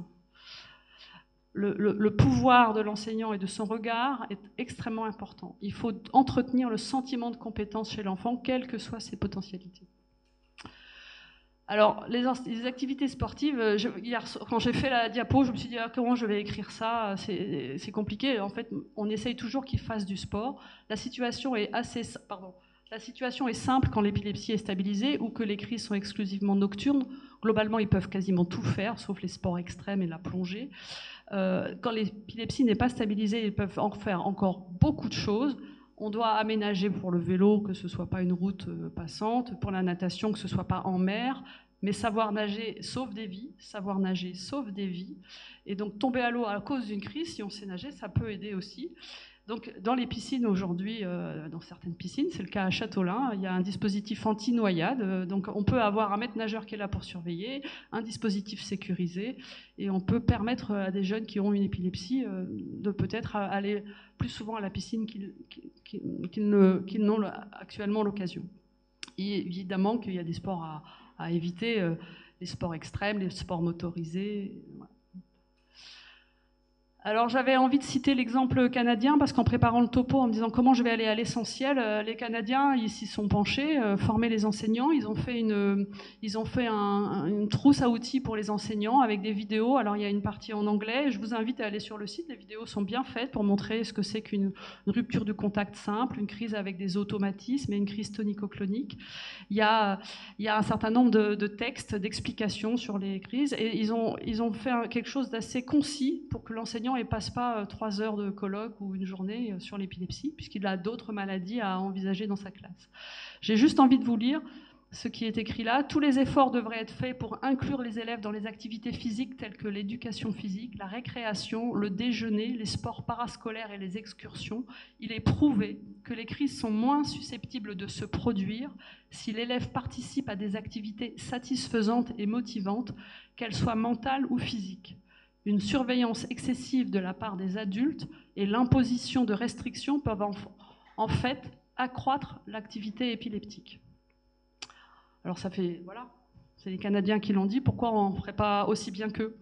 Le, le, le pouvoir de l'enseignant et de son regard est extrêmement important. Il faut entretenir le sentiment de compétence chez l'enfant, quelles que soient ses potentialités. Alors, les, les activités sportives, je, hier, quand j'ai fait la diapo, je me suis dit ah, comment je vais écrire ça, c'est compliqué. En fait, on essaye toujours qu'il fasse du sport. La situation est assez... Pardon. La situation est simple quand l'épilepsie est stabilisée ou que les crises sont exclusivement nocturnes. Globalement, ils peuvent quasiment tout faire, sauf les sports extrêmes et la plongée. Euh, quand l'épilepsie n'est pas stabilisée, ils peuvent en faire encore beaucoup de choses. On doit aménager pour le vélo, que ce ne soit pas une route passante, pour la natation, que ce ne soit pas en mer, mais savoir nager sauve des vies, savoir nager sauve des vies. Et donc tomber à l'eau à cause d'une crise, si on sait nager, ça peut aider aussi. Donc, dans les piscines aujourd'hui, euh, dans certaines piscines, c'est le cas à Châteaulin, il y a un dispositif anti-noyade. Euh, donc, on peut avoir un maître nageur qui est là pour surveiller, un dispositif sécurisé, et on peut permettre à des jeunes qui ont une épilepsie euh, de peut-être aller plus souvent à la piscine qu'ils qu'ils, qu'ils ne, qu'ils n'ont actuellement l'occasion. Et évidemment qu'il y a des sports à, à éviter, euh, les sports extrêmes, les sports motorisés. Voilà. Alors j'avais envie de citer l'exemple canadien parce qu'en préparant le topo, en me disant comment je vais aller à l'essentiel, euh, les Canadiens ils s'y sont penchés, euh, formés les enseignants, ils ont fait, une, ils ont fait un, une trousse à outils pour les enseignants avec des vidéos. Alors il y a une partie en anglais, je vous invite à aller sur le site, les vidéos sont bien faites pour montrer ce que c'est qu'une rupture du contact simple, une crise avec des automatismes et une crise tonico-clonique. Il y a, il y a un certain nombre de, de textes, d'explications sur les crises et ils ont, ils ont fait quelque chose d'assez concis pour que l'enseignant et passe pas trois heures de colloque ou une journée sur l'épilepsie, puisqu'il a d'autres maladies à envisager dans sa classe. J'ai juste envie de vous lire ce qui est écrit là. Tous les efforts devraient être faits pour inclure les élèves dans les activités physiques telles que l'éducation physique, la récréation, le déjeuner, les sports parascolaires et les excursions. Il est prouvé que les crises sont moins susceptibles de se produire si l'élève participe à des activités satisfaisantes et motivantes, qu'elles soient mentales ou physiques. Une surveillance excessive de la part des adultes et l'imposition de restrictions peuvent en, en fait accroître l'activité épileptique. Alors ça fait, voilà, c'est les Canadiens qui l'ont dit, pourquoi on ne ferait pas aussi bien qu'eux?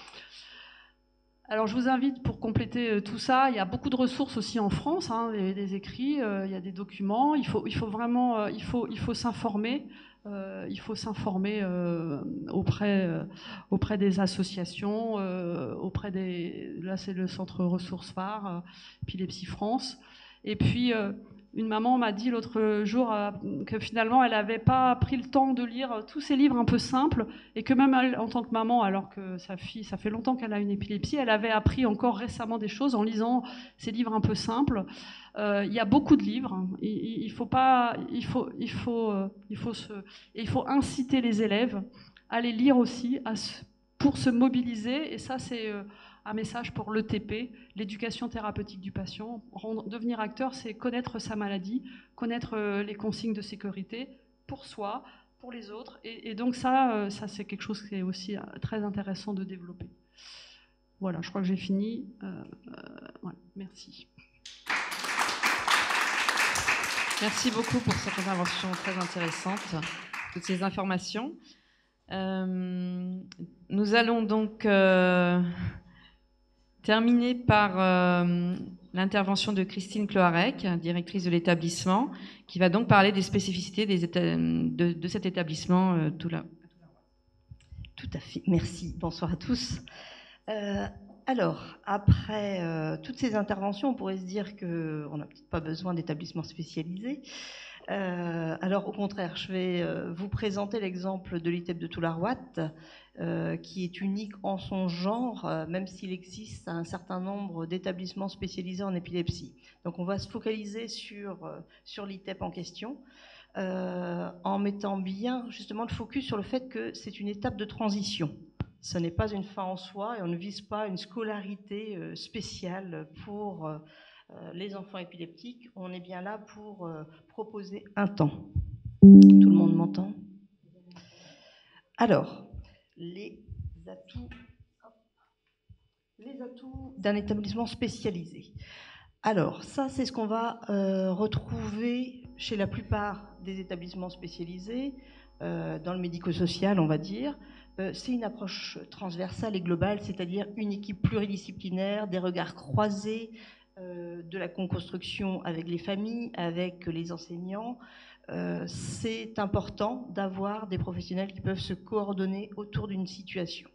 Alors je vous invite, pour compléter tout ça, il y a beaucoup de ressources aussi en France, hein, il y a des écrits, euh, il y a des documents, il faut, il faut vraiment, euh, il faut, il faut s'informer. Euh, il faut s'informer euh, auprès, euh, auprès des associations, euh, auprès des... Là, c'est le centre ressources phare, euh, Épilepsie France. Et puis, euh, une maman m'a dit l'autre jour euh, que finalement, elle n'avait pas pris le temps de lire tous ces livres un peu simples et que même elle, en tant que maman, alors que sa fille, ça fait longtemps qu'elle a une épilepsie, elle avait appris encore récemment des choses en lisant ces livres un peu simples. Euh, il y a beaucoup de livres. Il, il faut pas, il faut, il faut, euh, il faut se, et il faut inciter les élèves à les lire aussi, à se, pour se mobiliser. Et ça, c'est euh, un message pour l'E T P, l'éducation thérapeutique du patient. Rendre, devenir acteur, c'est connaître sa maladie, connaître euh, les consignes de sécurité pour soi, pour les autres. Et, et donc ça, euh, ça c'est quelque chose qui est aussi euh, très intéressant de développer. Voilà, je crois que j'ai fini. Euh, euh, voilà, merci. Merci beaucoup pour cette intervention très intéressante, toutes ces informations. Euh, nous allons donc euh, terminer par euh, l'intervention de Christine Cloarec, directrice de l'établissement, qui va donc parler des spécificités des éta- de, de cet établissement euh, tout là. Tout à fait, merci. Bonsoir à tous. Euh, alors, après euh, toutes ces interventions, on pourrait se dire qu'on n'a peut-être pas besoin d'établissements spécialisés. Euh, alors, au contraire, je vais euh, vous présenter l'exemple de l'I T E P de Toularouat, euh, qui est unique en son genre, euh, même s'il existe un certain nombre d'établissements spécialisés en épilepsie. Donc, on va se focaliser sur, euh, sur l'I T E P en question. Euh, en mettant bien justement le focus sur le fait que c'est une étape de transition. Ce n'est pas une fin en soi et on ne vise pas une scolarité euh, spéciale pour euh, les enfants épileptiques. On est bien là pour euh, proposer un temps. Tout le monde m'entend? Alors, les atouts, les atouts d'un établissement spécialisé. Alors, ça, c'est ce qu'on va euh, retrouver chez la plupart des établissements spécialisés, euh, dans le médico-social, on va dire. Euh, c'est une approche transversale et globale, c'est-à-dire une équipe pluridisciplinaire, des regards croisés, euh, de la co-construction avec les familles, avec les enseignants. Euh, c'est important d'avoir des professionnels qui peuvent se coordonner autour d'une situation.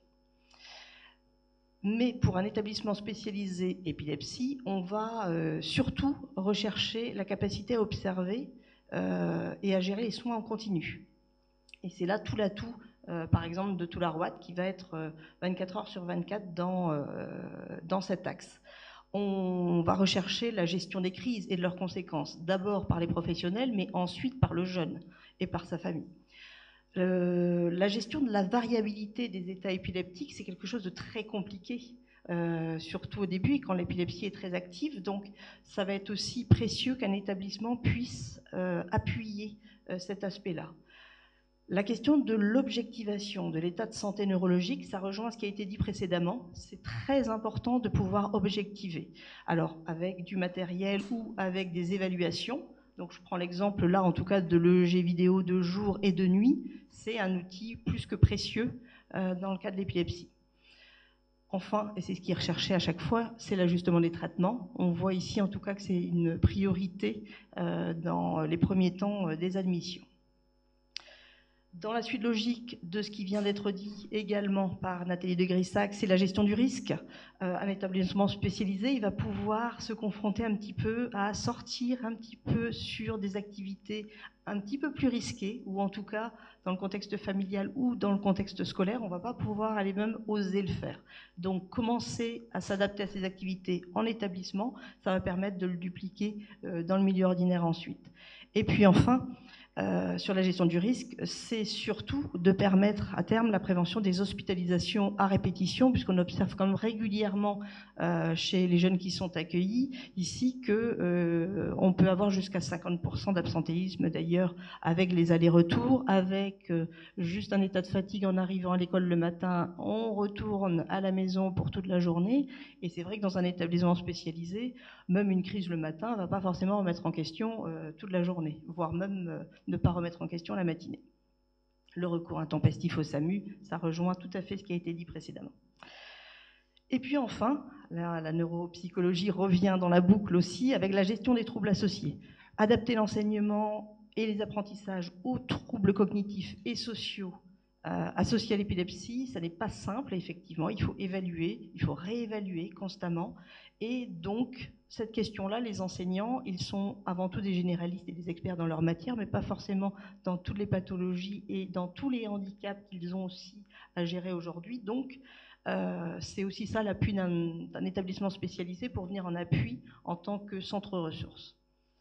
Mais pour un établissement spécialisé épilepsie, on va euh, surtout rechercher la capacité à observer euh, et à gérer les soins en continu. Et c'est là tout l'atout, euh, par exemple, de Toularouat, qui va être euh, vingt-quatre heures sur vingt-quatre dans, euh, dans cet axe. On va rechercher la gestion des crises et de leurs conséquences, d'abord par les professionnels, mais ensuite par le jeune et par sa famille. Euh, la gestion de la variabilité des états épileptiques, c'est quelque chose de très compliqué, euh, surtout au début et quand l'épilepsie est très active. Donc, ça va être aussi précieux qu'un établissement puisse euh, appuyer euh, cet aspect-là. La question de l'objectivation de l'état de santé neurologique, ça rejoint ce qui a été dit précédemment. C'est très important de pouvoir objectiver. Alors, avec du matériel ou avec des évaluations. Donc, je prends l'exemple là, en tout cas, de l'E E G vidéo de jour et de nuit. C'est un outil plus que précieux euh, dans le cas de l'épilepsie. Enfin, et c'est ce qui est recherché à chaque fois, c'est l'ajustement des traitements. On voit ici, en tout cas, que c'est une priorité euh, dans les premiers temps euh, des admissions. Dans la suite logique de ce qui vient d'être dit également par Nathalie de Grissac, c'est la gestion du risque. Euh, un établissement spécialisé, il va pouvoir se confronter un petit peu à sortir un petit peu sur des activités un petit peu plus risquées, ou en tout cas dans le contexte familial ou dans le contexte scolaire, on ne va pas pouvoir aller même oser le faire. Donc commencer à s'adapter à ces activités en établissement, ça va permettre de le dupliquer euh, dans le milieu ordinaire ensuite. Et puis enfin, Euh, sur la gestion du risque, c'est surtout de permettre à terme la prévention des hospitalisations à répétition, puisqu'on observe quand même régulièrement euh, chez les jeunes qui sont accueillis ici qu'on euh, peut avoir jusqu'à cinquante pour cent d'absentéisme d'ailleurs avec les allers-retours, avec euh, juste un état de fatigue en arrivant à l'école le matin, on retourne à la maison pour toute la journée, et c'est vrai que dans un établissement spécialisé, même une crise le matin ne va pas forcément remettre en question euh, toute la journée, voire même euh, ne pas remettre en question la matinée. Le recours intempestif au SAMU, ça rejoint tout à fait ce qui a été dit précédemment. Et puis enfin, là, la neuropsychologie revient dans la boucle aussi avec la gestion des troubles associés. Adapter l'enseignement et les apprentissages aux troubles cognitifs et sociaux euh, associés à l'épilepsie, ça n'est pas simple, effectivement, il faut évaluer, il faut réévaluer constamment, et donc cette question-là, les enseignants, ils sont avant tout des généralistes et des experts dans leur matière, mais pas forcément dans toutes les pathologies et dans tous les handicaps qu'ils ont aussi à gérer aujourd'hui. Donc, euh, c'est aussi ça l'appui d'un, d'un établissement spécialisé pour venir en appui en tant que centre ressources.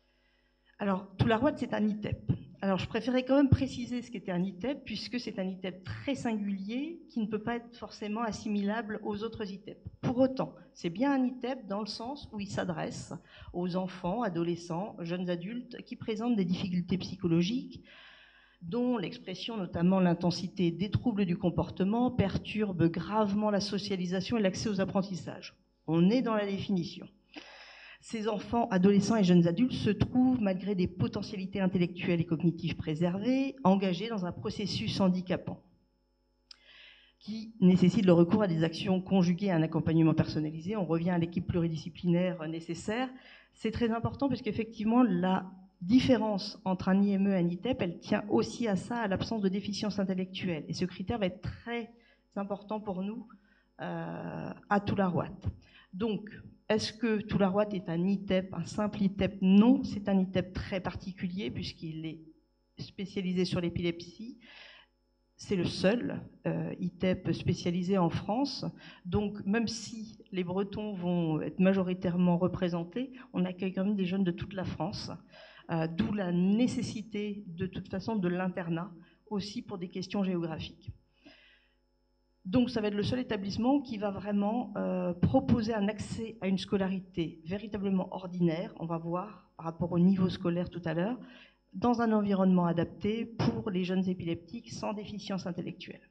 Alors, Toularouat, c'est un I T E P. Alors, je préférais quand même préciser ce qu'était un I T E P, puisque c'est un I T E P très singulier qui ne peut pas être forcément assimilable aux autres I T E P. Pour autant, c'est bien un I T E P dans le sens où il s'adresse aux enfants, adolescents, jeunes adultes qui présentent des difficultés psychologiques, dont l'expression, notamment l'intensité des troubles du comportement, perturbe gravement la socialisation et l'accès aux apprentissages. On est dans la définition. Ces enfants, adolescents et jeunes adultes se trouvent, malgré des potentialités intellectuelles et cognitives préservées, engagés dans un processus handicapant qui nécessite le recours à des actions conjuguées à un accompagnement personnalisé. On revient à l'équipe pluridisciplinaire nécessaire. C'est très important parce qu'effectivement, la différence entre un I M E et un I T E P, elle tient aussi à ça, à l'absence de déficience intellectuelle. Et ce critère va être très important pour nous euh, à Toularouat. Donc, est-ce que Toularouat est un I T E P, un simple I T E P? Non, c'est un I T E P très particulier puisqu'il est spécialisé sur l'épilepsie. C'est le seul euh, I T E P spécialisé en France. Donc, même si les Bretons vont être majoritairement représentés, on accueille quand même des jeunes de toute la France, euh, d'où la nécessité, de toute façon, de l'internat, aussi pour des questions géographiques. Donc, ça va être le seul établissement qui va vraiment euh, proposer un accès à une scolarité véritablement ordinaire, on va voir par rapport au niveau scolaire tout à l'heure, dans un environnement adapté pour les jeunes épileptiques sans déficience intellectuelle.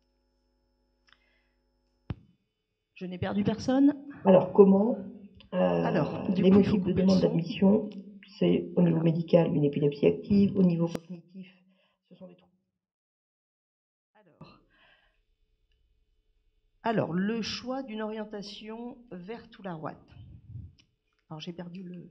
Je n'ai perdu personne. Alors, comment euh, Alors, les motifs de demande d'admission, c'est au niveau médical une épilepsie active, au niveau cognitif, ce sont des troubles. Alors, alors le choix d'une orientation vers Toularouat. Alors, j'ai perdu le...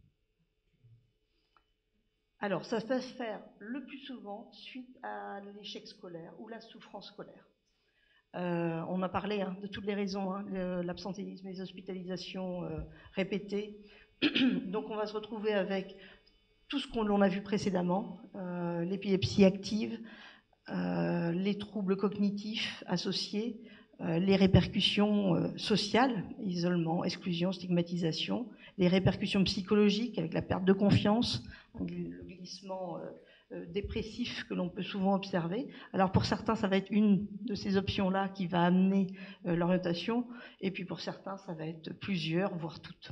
Alors, ça va se faire le plus souvent suite à l'échec scolaire ou la souffrance scolaire. Euh, on a parlé hein, de toutes les raisons, hein, l'absentéisme, les hospitalisations euh, répétées. Donc, on va se retrouver avec tout ce qu'on a vu précédemment, euh, l'épilepsie active, euh, les troubles cognitifs associés, euh, les répercussions euh, sociales, isolement, exclusion, stigmatisation, les répercussions psychologiques avec la perte de confiance, le glissement euh, euh, dépressif que l'on peut souvent observer. Alors pour certains, ça va être une de ces options-là qui va amener euh, l'orientation, et puis pour certains, ça va être plusieurs, voire toutes.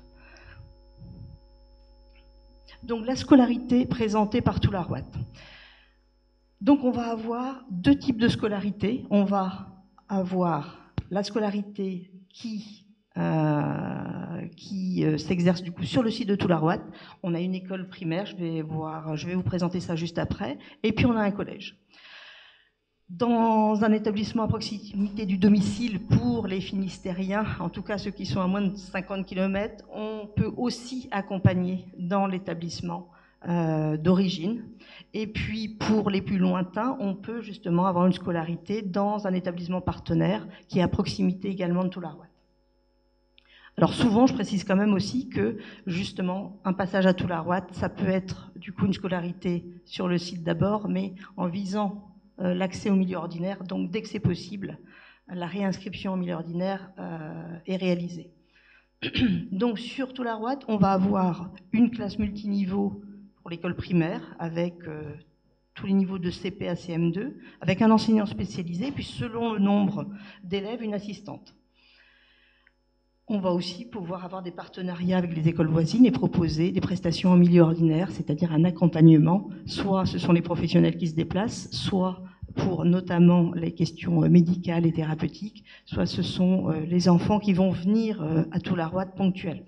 Donc la scolarité présentée par Toularouat. Donc on va avoir deux types de scolarité. On va avoir la scolarité qui Euh, qui euh, s'exerce du coup sur le site de Toularouat. On a une école primaire, je vais, voir, je vais vous présenter ça juste après, et puis on a un collège. Dans un établissement à proximité du domicile pour les Finistériens, en tout cas ceux qui sont à moins de cinquante kilomètres, on peut aussi accompagner dans l'établissement euh, d'origine. Et puis pour les plus lointains, on peut justement avoir une scolarité dans un établissement partenaire qui est à proximité également de Toularouat. Alors souvent, je précise quand même aussi que justement, un passage à Toularouat, ça peut être du coup une scolarité sur le site d'abord, mais en visant euh, l'accès au milieu ordinaire. Donc dès que c'est possible, la réinscription au milieu ordinaire euh, est réalisée. Donc sur Toularouat, on va avoir une classe multiniveau pour l'école primaire avec euh, tous les niveaux de C P à C M deux, avec un enseignant spécialisé, puis selon le nombre d'élèves, une assistante. On va aussi pouvoir avoir des partenariats avec les écoles voisines et proposer des prestations en milieu ordinaire, c'est-à-dire un accompagnement. Soit ce sont les professionnels qui se déplacent, soit pour notamment les questions médicales et thérapeutiques, soit ce sont les enfants qui vont venir à Toularouat ponctuels.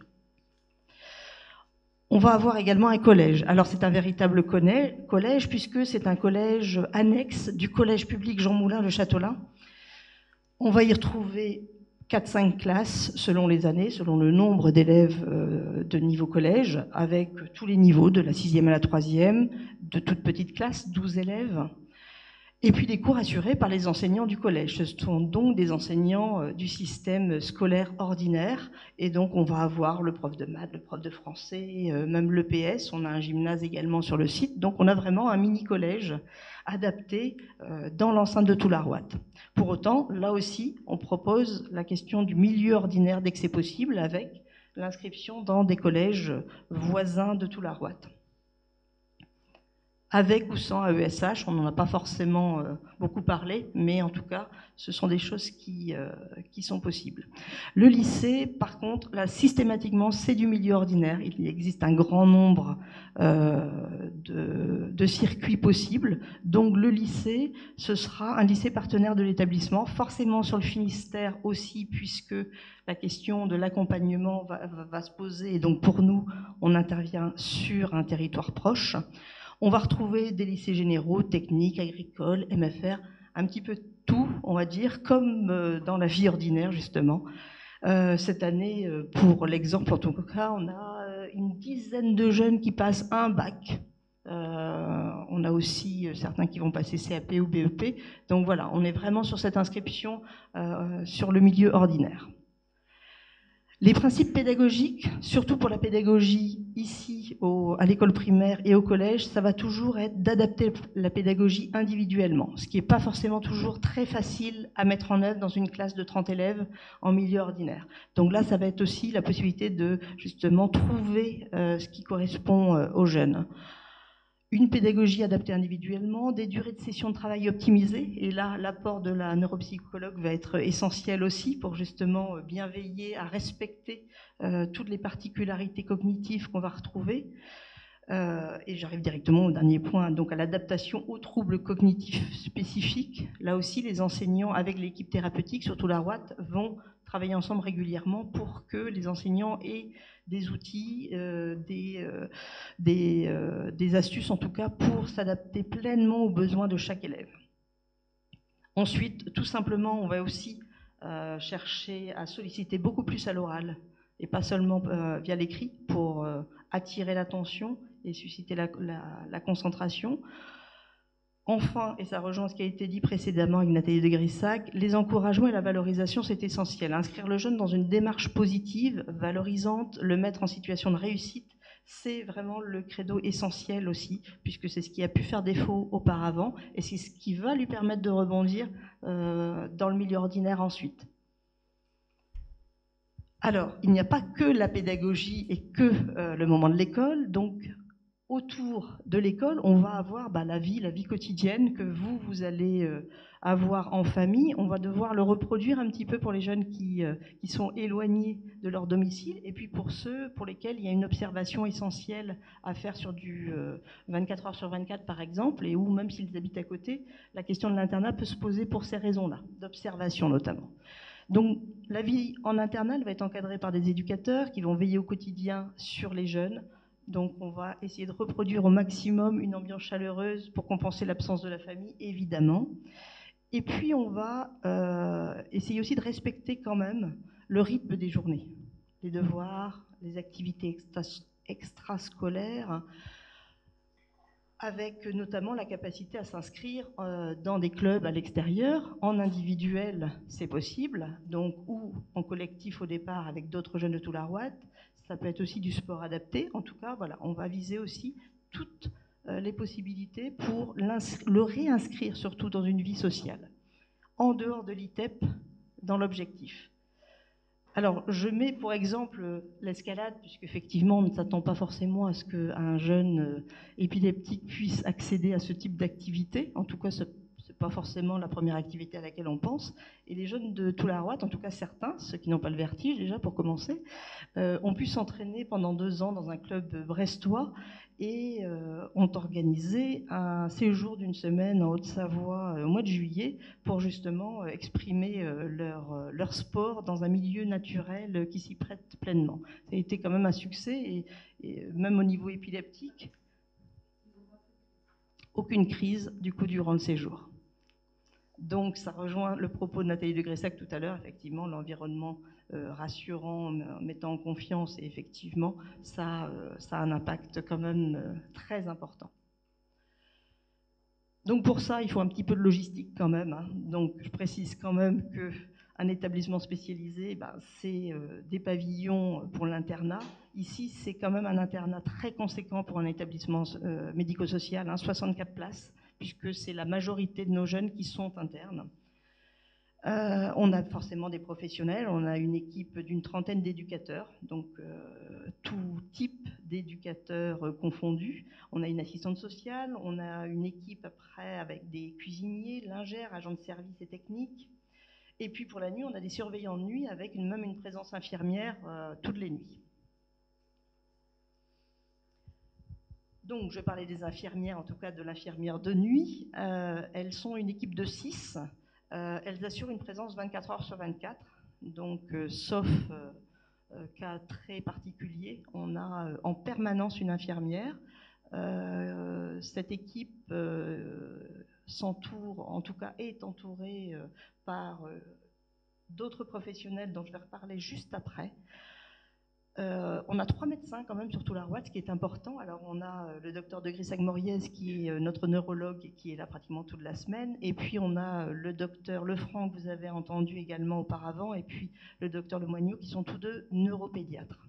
On va avoir également un collège. Alors c'est un véritable collège puisque c'est un collège annexe du collège public Jean Moulin de Châteaulin. On va y retrouver quatre cinq classes selon les années, selon le nombre d'élèves de niveau collège, avec tous les niveaux, de la sixième à la troisième, de toute petite classe, douze élèves, et puis des cours assurés par les enseignants du collège. Ce sont donc des enseignants du système scolaire ordinaire, et donc on va avoir le prof de maths, le prof de français, même l'E P S, on a un gymnase également sur le site, donc on a vraiment un mini-collège adapté dans l'enceinte de Toularouat. Pour autant, là aussi, on propose la question du milieu ordinaire dès que c'est possible, avec l'inscription dans des collèges voisins de Toularouat. Avec ou sans A E S H, on n'en a pas forcément euh, beaucoup parlé, mais en tout cas, ce sont des choses qui, euh, qui sont possibles. Le lycée, par contre, là, systématiquement, c'est du milieu ordinaire. Il existe un grand nombre euh, de, de circuits possibles. Donc le lycée, ce sera un lycée partenaire de l'établissement, forcément sur le Finistère aussi, puisque la question de l'accompagnement va, va, va se poser. Et donc pour nous, on intervient sur un territoire proche. On va retrouver des lycées généraux, techniques, agricoles, M F R, un petit peu tout, on va dire, comme dans la vie ordinaire, justement. Euh, cette année, pour l'exemple, en tout cas, on a une dizaine de jeunes qui passent un bac. Euh, on a aussi certains qui vont passer C A P ou B E P. Donc voilà, on est vraiment sur cette inscription euh, sur le milieu ordinaire. Les principes pédagogiques, surtout pour la pédagogie ici au, à l'école primaire et au collège, ça va toujours être d'adapter la pédagogie individuellement, ce qui n'est pas forcément toujours très facile à mettre en œuvre dans une classe de trente élèves en milieu ordinaire. Donc là, ça va être aussi la possibilité de justement trouver euh, ce qui correspond euh, aux jeunes. Une pédagogie adaptée individuellement, des durées de session de travail optimisées, et là, l'apport de la neuropsychologue va être essentiel aussi pour justement bien veiller à respecter euh, toutes les particularités cognitives qu'on va retrouver. Euh, et j'arrive directement au dernier point, donc à l'adaptation aux troubles cognitifs spécifiques. Là aussi, les enseignants avec l'équipe thérapeutique, surtout la R O A T, vont travailler ensemble régulièrement pour que les enseignants aient des outils, euh, des, euh, des, euh, des astuces en tout cas pour s'adapter pleinement aux besoins de chaque élève. Ensuite, tout simplement, on va aussi euh, chercher à solliciter beaucoup plus à l'oral et pas seulement euh, via l'écrit pour euh, attirer l'attention et susciter la, la, la concentration. Enfin, et ça rejoint ce qui a été dit précédemment avec Nathalie de Grissac, les encouragements et la valorisation, c'est essentiel. Inscrire le jeune dans une démarche positive, valorisante, le mettre en situation de réussite, c'est vraiment le credo essentiel aussi, puisque c'est ce qui a pu faire défaut auparavant, et c'est ce qui va lui permettre de rebondir euh, dans le milieu ordinaire ensuite. Alors, il n'y a pas que la pédagogie et que euh, le moment de l'école, donc autour de l'école, on va avoir bah, la vie, la vie quotidienne que vous, vous allez euh, avoir en famille. On va devoir le reproduire un petit peu pour les jeunes qui, euh, qui sont éloignés de leur domicile, et puis pour ceux pour lesquels il y a une observation essentielle à faire sur du euh, vingt-quatre heures sur vingt-quatre, par exemple, et où, même s'ils habitent à côté, la question de l'internat peut se poser pour ces raisons-là, d'observation notamment. Donc, la vie en internat elle va être encadrée par des éducateurs qui vont veiller au quotidien sur les jeunes. Donc, on va essayer de reproduire au maximum une ambiance chaleureuse pour compenser l'absence de la famille, évidemment. Et puis, on va euh, essayer aussi de respecter quand même le rythme des journées, les devoirs, les activités extra extrascolaires, avec notamment la capacité à s'inscrire euh, dans des clubs à l'extérieur. En individuel, c'est possible, donc, ou en collectif au départ avec d'autres jeunes de tout la R O A T. Ça peut être aussi du sport adapté. En tout cas, voilà, on va viser aussi toutes euh, les possibilités pour le réinscrire, surtout dans une vie sociale, en dehors de l'I T E P, dans l'objectif. Alors, je mets pour exemple l'escalade, puisqu'effectivement, on ne s'attend pas forcément à ce qu'un jeune euh, épileptique puisse accéder à ce type d'activité. En tout cas, ce n'est pas forcément la première activité à laquelle on pense. Et les jeunes de tout la R O A T, en tout cas certains, ceux qui n'ont pas le vertige déjà pour commencer, euh, ont pu s'entraîner pendant deux ans dans un club brestois et euh, ont organisé un séjour d'une semaine en Haute-Savoie euh, au mois de juillet pour justement euh, exprimer euh, leur, euh, leur sport dans un milieu naturel euh, qui s'y prête pleinement. Ça a été quand même un succès et, et même au niveau épileptique, aucune crise du coup durant le séjour. Donc ça rejoint le propos de Nathalie de Grissac tout à l'heure, effectivement, l'environnement euh, rassurant, mettant en confiance, et effectivement, ça, euh, ça a un impact quand même euh, très important. Donc pour ça, il faut un petit peu de logistique quand même, hein. Donc je précise quand même qu'un établissement spécialisé, ben, c'est euh, des pavillons pour l'internat. Ici, c'est quand même un internat très conséquent pour un établissement euh, médico-social, hein, soixante-quatre places, puisque c'est la majorité de nos jeunes qui sont internes. Euh, on a forcément des professionnels, on a une équipe d'une trentaine d'éducateurs, donc euh, tout type d'éducateurs euh, confondus. On a une assistante sociale, on a une équipe après avec des cuisiniers, lingères, agents de service et techniques. Et puis pour la nuit, on a des surveillants de nuit avec une, même une présence infirmière euh, toutes les nuits. Donc, je parlais des infirmières, en tout cas de l'infirmière de nuit. Euh, elles sont une équipe de six. Euh, elles assurent une présence vingt-quatre heures sur vingt-quatre. Donc, euh, sauf euh, euh, cas très particulier, on a euh, en permanence une infirmière. Euh, cette équipe euh, s'entoure, en tout cas est entourée euh, par euh, d'autres professionnels dont je vais reparler juste après. Euh, on a trois médecins quand même sur Toullaroite, ce qui est important. Alors on a euh, le docteur de Grissac-Moriez qui est euh, notre neurologue qui est là pratiquement toute la semaine, et puis on a euh, le docteur Lefranc que vous avez entendu également auparavant, et puis le docteur Lemoigneau qui sont tous deux neuropédiatres.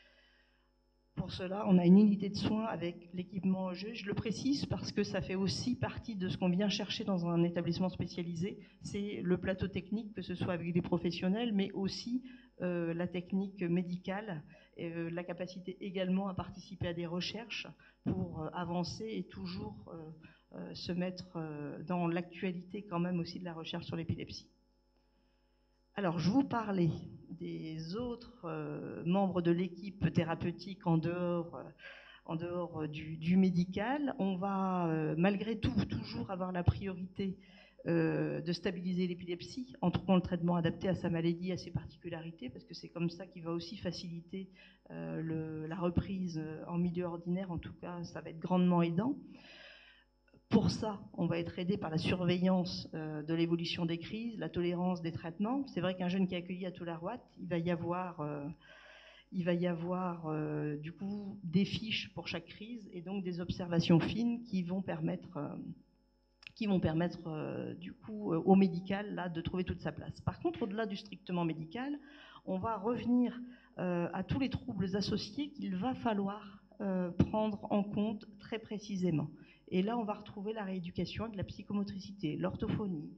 Pour cela, on a une unité de soins avec l'équipement au jeu. Je le précise parce que ça fait aussi partie de ce qu'on vient chercher dans un établissement spécialisé. C'est le plateau technique, que ce soit avec des professionnels, mais aussi euh, la technique médicale, euh, la capacité également à participer à des recherches pour euh, avancer et toujours euh, euh, se mettre euh, dans l'actualité quand même aussi de la recherche sur l'épilepsie. Alors, je vous parlais des autres euh, membres de l'équipe thérapeutique en dehors, euh, en dehors du, du médical. On va, euh, malgré tout, toujours avoir la priorité euh, de stabiliser l'épilepsie en trouvant le traitement adapté à sa maladie, à ses particularités, parce que c'est comme ça qu'il va aussi faciliter euh, le, la reprise en milieu ordinaire. En tout cas, ça va être grandement aidant. Pour ça, on va être aidé par la surveillance euh, de l'évolution des crises, la tolérance des traitements. C'est vrai qu'un jeune qui est accueilli à Toullaroite, il va y avoir, euh, il va y avoir euh, du coup des fiches pour chaque crise et donc des observations fines qui vont permettre, euh, qui vont permettre euh, du coup au médical là de trouver toute sa place. Par contre, au-delà du strictement médical, on va revenir euh, à tous les troubles associés qu'il va falloir euh, prendre en compte très précisément. Et là, on va retrouver la rééducation de la psychomotricité, l'orthophonie.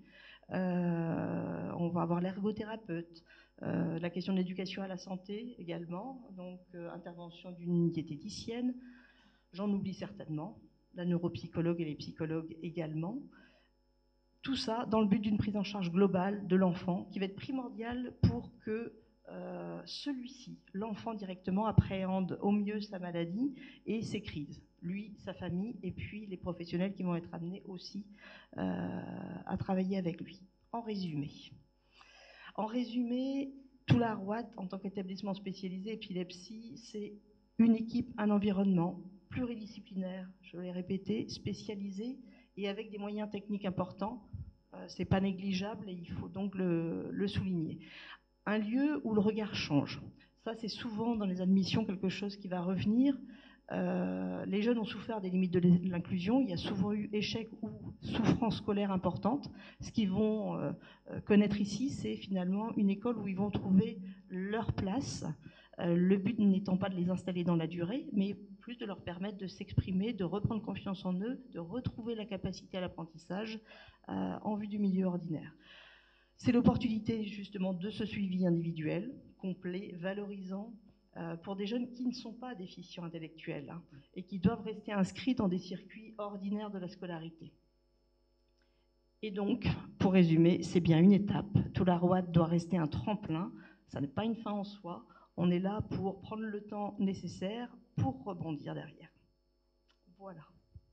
Euh, on va avoir l'ergothérapeute, euh, la question de l'éducation à la santé également, donc euh, intervention d'une diététicienne. J'en oublie certainement, la neuropsychologue et les psychologues également. Tout ça dans le but d'une prise en charge globale de l'enfant qui va être primordiale pour que euh, celui-ci, l'enfant directement, appréhende au mieux sa maladie et ses crises. Lui, sa famille, et puis les professionnels qui vont être amenés aussi euh, à travailler avec lui. En résumé, en résumé, Toullaroite, en tant qu'établissement spécialisé épilepsie, c'est une équipe, un environnement pluridisciplinaire, je l'ai répété, spécialisé et avec des moyens techniques importants. Euh, c'est pas négligeable et il faut donc le, le souligner. Un lieu où le regard change. Ça, c'est souvent dans les admissions quelque chose qui va revenir. Euh, les jeunes ont souffert des limites de l'inclusion. Il y a souvent eu échec ou souffrance scolaire importante. Ce qu'ils vont euh, connaître ici, c'est finalement une école où ils vont trouver leur place. Euh, le but n'étant pas de les installer dans la durée, mais plus de leur permettre de s'exprimer, de reprendre confiance en eux, de retrouver la capacité à l'apprentissage euh, en vue du milieu ordinaire. C'est l'opportunité justement de ce suivi individuel, complet, valorisant, euh, pour des jeunes qui ne sont pas déficients intellectuels hein, et qui doivent rester inscrits dans des circuits ordinaires de la scolarité. Et donc, pour résumer, c'est bien une étape. Toullaroite doit rester un tremplin, ça n'est pas une fin en soi. On est là pour prendre le temps nécessaire pour rebondir derrière. Voilà.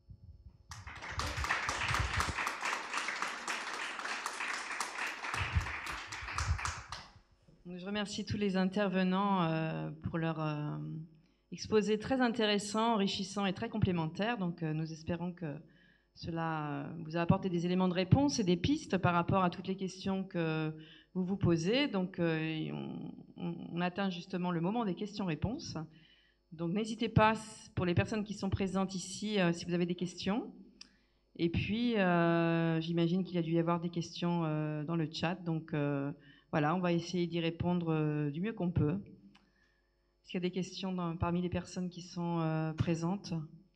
Je remercie tous les intervenants euh, pour leur euh, exposé très intéressant, enrichissant et très complémentaire. Donc euh, nous espérons que cela euh, vous a apporté des éléments de réponse et des pistes par rapport à toutes les questions que vous vous posez. Donc euh, on, on, on atteint justement le moment des questions-réponses. Donc n'hésitez pas, pour les personnes qui sont présentes ici, euh, si vous avez des questions. Et puis, euh, j'imagine qu'il y a dû y avoir des questions euh, dans le chat. Donc euh, voilà, on va essayer d'y répondre euh, du mieux qu'on peut. Est-ce qu'il y a des questions dans, parmi les personnes qui sont euh, présentes?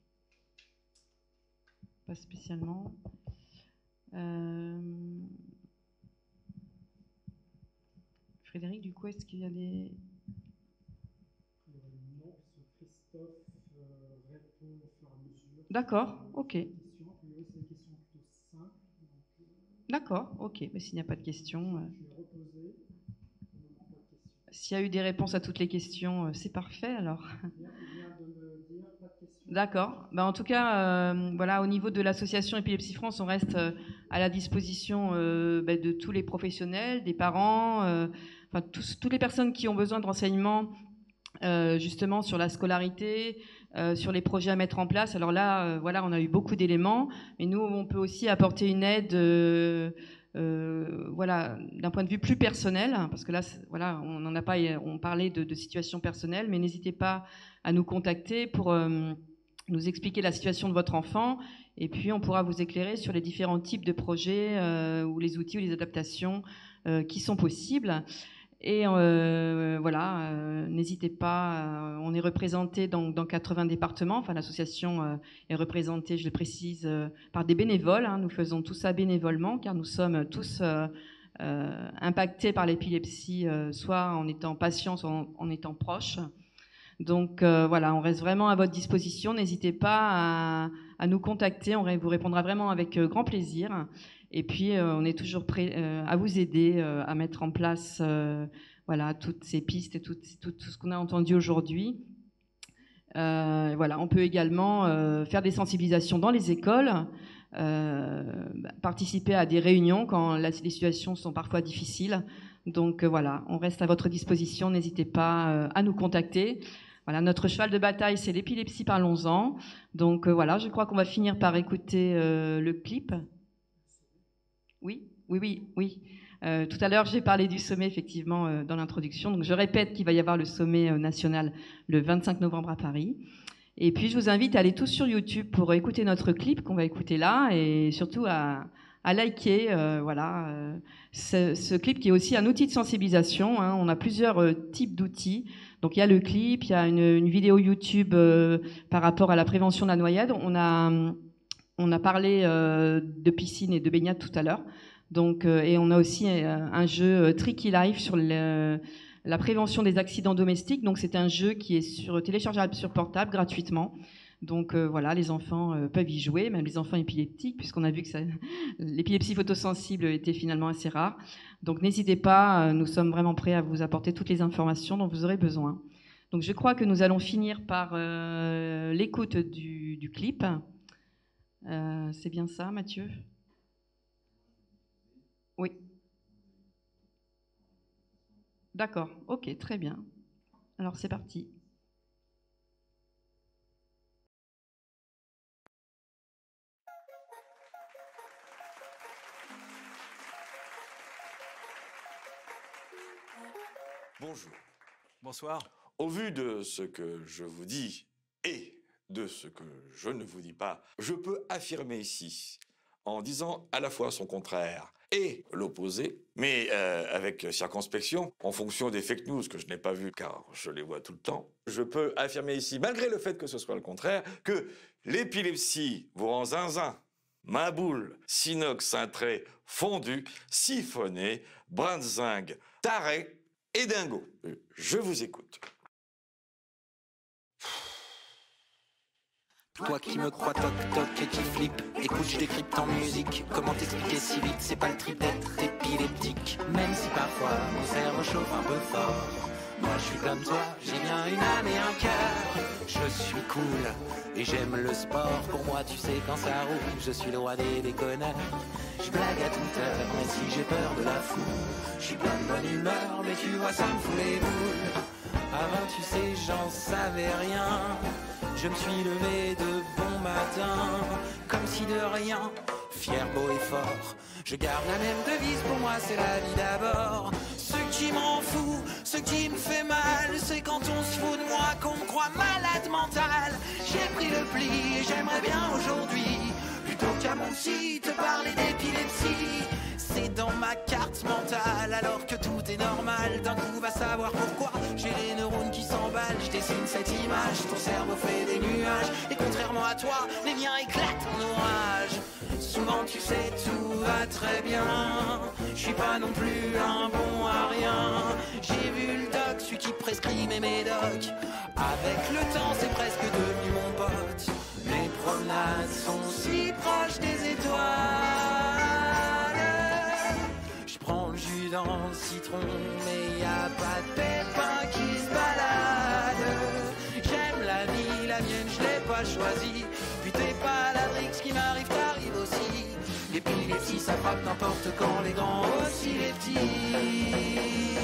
Pas spécialement. Euh... Frédéric, du coup, est-ce qu'il y a des... Non, Christophe euh, répond au fur et à mesure. D'accord, ok. C'est des questions plutôt simples. Euh... D'accord, ok. Mais s'il n'y a pas de questions... Je vais reposer. S'il y a eu des réponses à toutes les questions, c'est parfait alors. Il vient de me dire pas de questions. D'accord. Ben, en tout cas, euh, voilà, au niveau de l'association Épilepsie France, on reste euh, à la disposition euh, ben, de tous les professionnels, des parents, euh, enfin tous, toutes les personnes qui ont besoin de renseignements euh, justement sur la scolarité, euh, sur les projets à mettre en place. Alors là, euh, voilà, on a eu beaucoup d'éléments, mais nous, on peut aussi apporter une aide. Euh, Euh, voilà, d'un point de vue plus personnel, parce que là, voilà, on n'en a pas, on parlait de, de situation personnelle, mais n'hésitez pas à nous contacter pour euh, nous expliquer la situation de votre enfant, et puis on pourra vous éclairer sur les différents types de projets euh, ou les outils ou les adaptations euh, qui sont possibles. Et euh, voilà, euh, n'hésitez pas, euh, on est représenté dans, dans quatre-vingts départements, enfin l'association euh, est représentée, je le précise, euh, par des bénévoles, hein, nous faisons tout ça bénévolement, car nous sommes tous euh, euh, impactés par l'épilepsie, euh, soit en étant patients, soit en, en étant proches. Donc euh, voilà, on reste vraiment à votre disposition, n'hésitez pas à, à nous contacter, on vous répondra vraiment avec euh, grand plaisir. Et puis, euh, on est toujours prêt euh, à vous aider euh, à mettre en place euh, voilà, toutes ces pistes et tout, tout, tout ce qu'on a entendu aujourd'hui. Euh, voilà, on peut également euh, faire des sensibilisations dans les écoles, euh, participer à des réunions quand la, les situations sont parfois difficiles. Donc euh, voilà, on reste à votre disposition, n'hésitez pas euh, à nous contacter. Voilà, notre cheval de bataille, c'est l'épilepsie, parlons-en. Donc euh, voilà, je crois qu'on va finir par écouter euh, le clip. Oui, oui, oui, oui. Euh, tout à l'heure, j'ai parlé du sommet, effectivement, euh, dans l'introduction. Donc, je répète qu'il va y avoir le sommet euh, national le vingt-cinq novembre à Paris. Et puis, je vous invite à aller tous sur YouTube pour écouter notre clip qu'on va écouter là, et surtout à, à liker, euh, voilà, euh, ce, ce clip qui est aussi un outil de sensibilisation. Hein. On a plusieurs euh, types d'outils. Donc, il y a le clip, il y a une, une vidéo YouTube euh, par rapport à la prévention de la noyade. On a... On a parlé euh, de piscine et de baignade tout à l'heure, donc euh, et on a aussi euh, un jeu euh, Tricky Life sur le, la prévention des accidents domestiques. Donc c'est un jeu qui est sur, téléchargeable sur portable gratuitement. Donc euh, voilà, les enfants euh, peuvent y jouer, même les enfants épileptiques, puisqu'on a vu que ça, l'épilepsie photosensible était finalement assez rare. Donc n'hésitez pas, euh, nous sommes vraiment prêts à vous apporter toutes les informations dont vous aurez besoin. Donc je crois que nous allons finir par euh, l'écoute du, du clip. Euh, c'est bien ça, Mathieu? Oui. D'accord, ok, très bien. Alors c'est parti. Bonjour. Bonsoir. Au vu de ce que je vous dis et de ce que je ne vous dis pas, je peux affirmer ici, en disant à la fois son contraire et l'opposé, mais euh, avec circonspection, en fonction des fake news que je n'ai pas vues, car je les vois tout le temps, je peux affirmer ici, malgré le fait que ce soit le contraire, que l'épilepsie vous rend zinzin, main boule, sinox, cintré, fondu, siphonné, brinzingue, taré et dingo. Je vous écoute. Toi qui me crois toc toc et qui flippe, écoute, je décrypte en musique. Comment t'expliquer si vite, c'est pas le trip d'être épileptique. Même si parfois mon cerveau chauffe un peu fort, moi je suis comme toi, j'ai bien une âme et un cœur. Je suis cool et j'aime le sport. Pour moi tu sais quand ça roule, je suis le roi des déconneurs. Je blague à toute heure, même si j'ai peur de la foule. Je suis plein de bonne humeur, mais tu vois ça me fout les boules. Avant tu sais j'en savais rien, je me suis levé de bon matin, comme si de rien, fier, beau et fort. Je garde la même devise, pour moi c'est la vie d'abord. Ce qui m'en fout, ce qui me fait mal, c'est quand on se fout de moi, qu'on me croit malade mental. J'ai pris le pli et j'aimerais bien aujourd'hui, plutôt qu'à mon psy, te parler d'épilepsie. C'est dans ma carte mentale, alors que tout est normal. D'un coup va savoir pourquoi j'ai les neurones qui s'emballent. Je dessine cette image, ton cerveau fait des nuages, et contrairement à toi, les miens éclatent en orage. Souvent tu sais tout va très bien, je suis pas non plus un bon à rien. J'ai vu le doc, celui qui prescrit mes médocs. Avec le temps c'est presque devenu mon pote. Mes promenades sont si proches des étoiles. Je prends le jus dans le citron, mais y a pas de pépins qui se baladent. J'aime la vie, la mienne je l'ai pas. pas choisi. Puis t'es pas à l'abri que ce qui m'arrive t'arrive aussi. L'épilepsie ça frappe n'importe quand, les grands aussi les petits.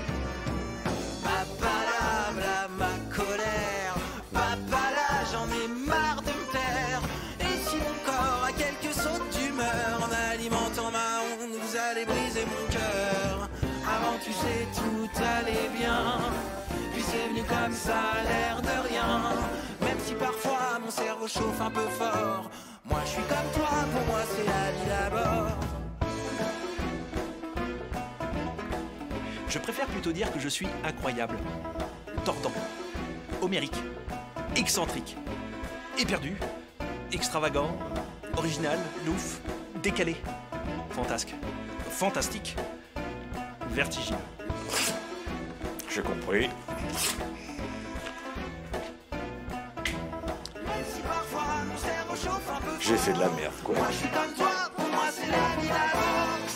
Papa là, voilà ma colère. Papa là, j'en ai marre de me taire. Et si mon corps a quelques sautes d'humeur, en alimentant ma honte, vous allez briser mon cœur. Avant tu sais tout allait bien, puis c'est venu comme ça, l'air de rien. Même si parfois mon cerveau chauffe un peu fort, moi je suis comme toi, pour moi c'est la vie d'abord. Je préfère plutôt dire que je suis incroyable, tordant, homérique, excentrique, éperdu, extravagant, original, louche, décalé, fantasque, fantastique, vertigineux. J'ai compris. J'ai fait de la merde, quoi. Moi je suis comme toi, pour moi c'est la vie d'abord.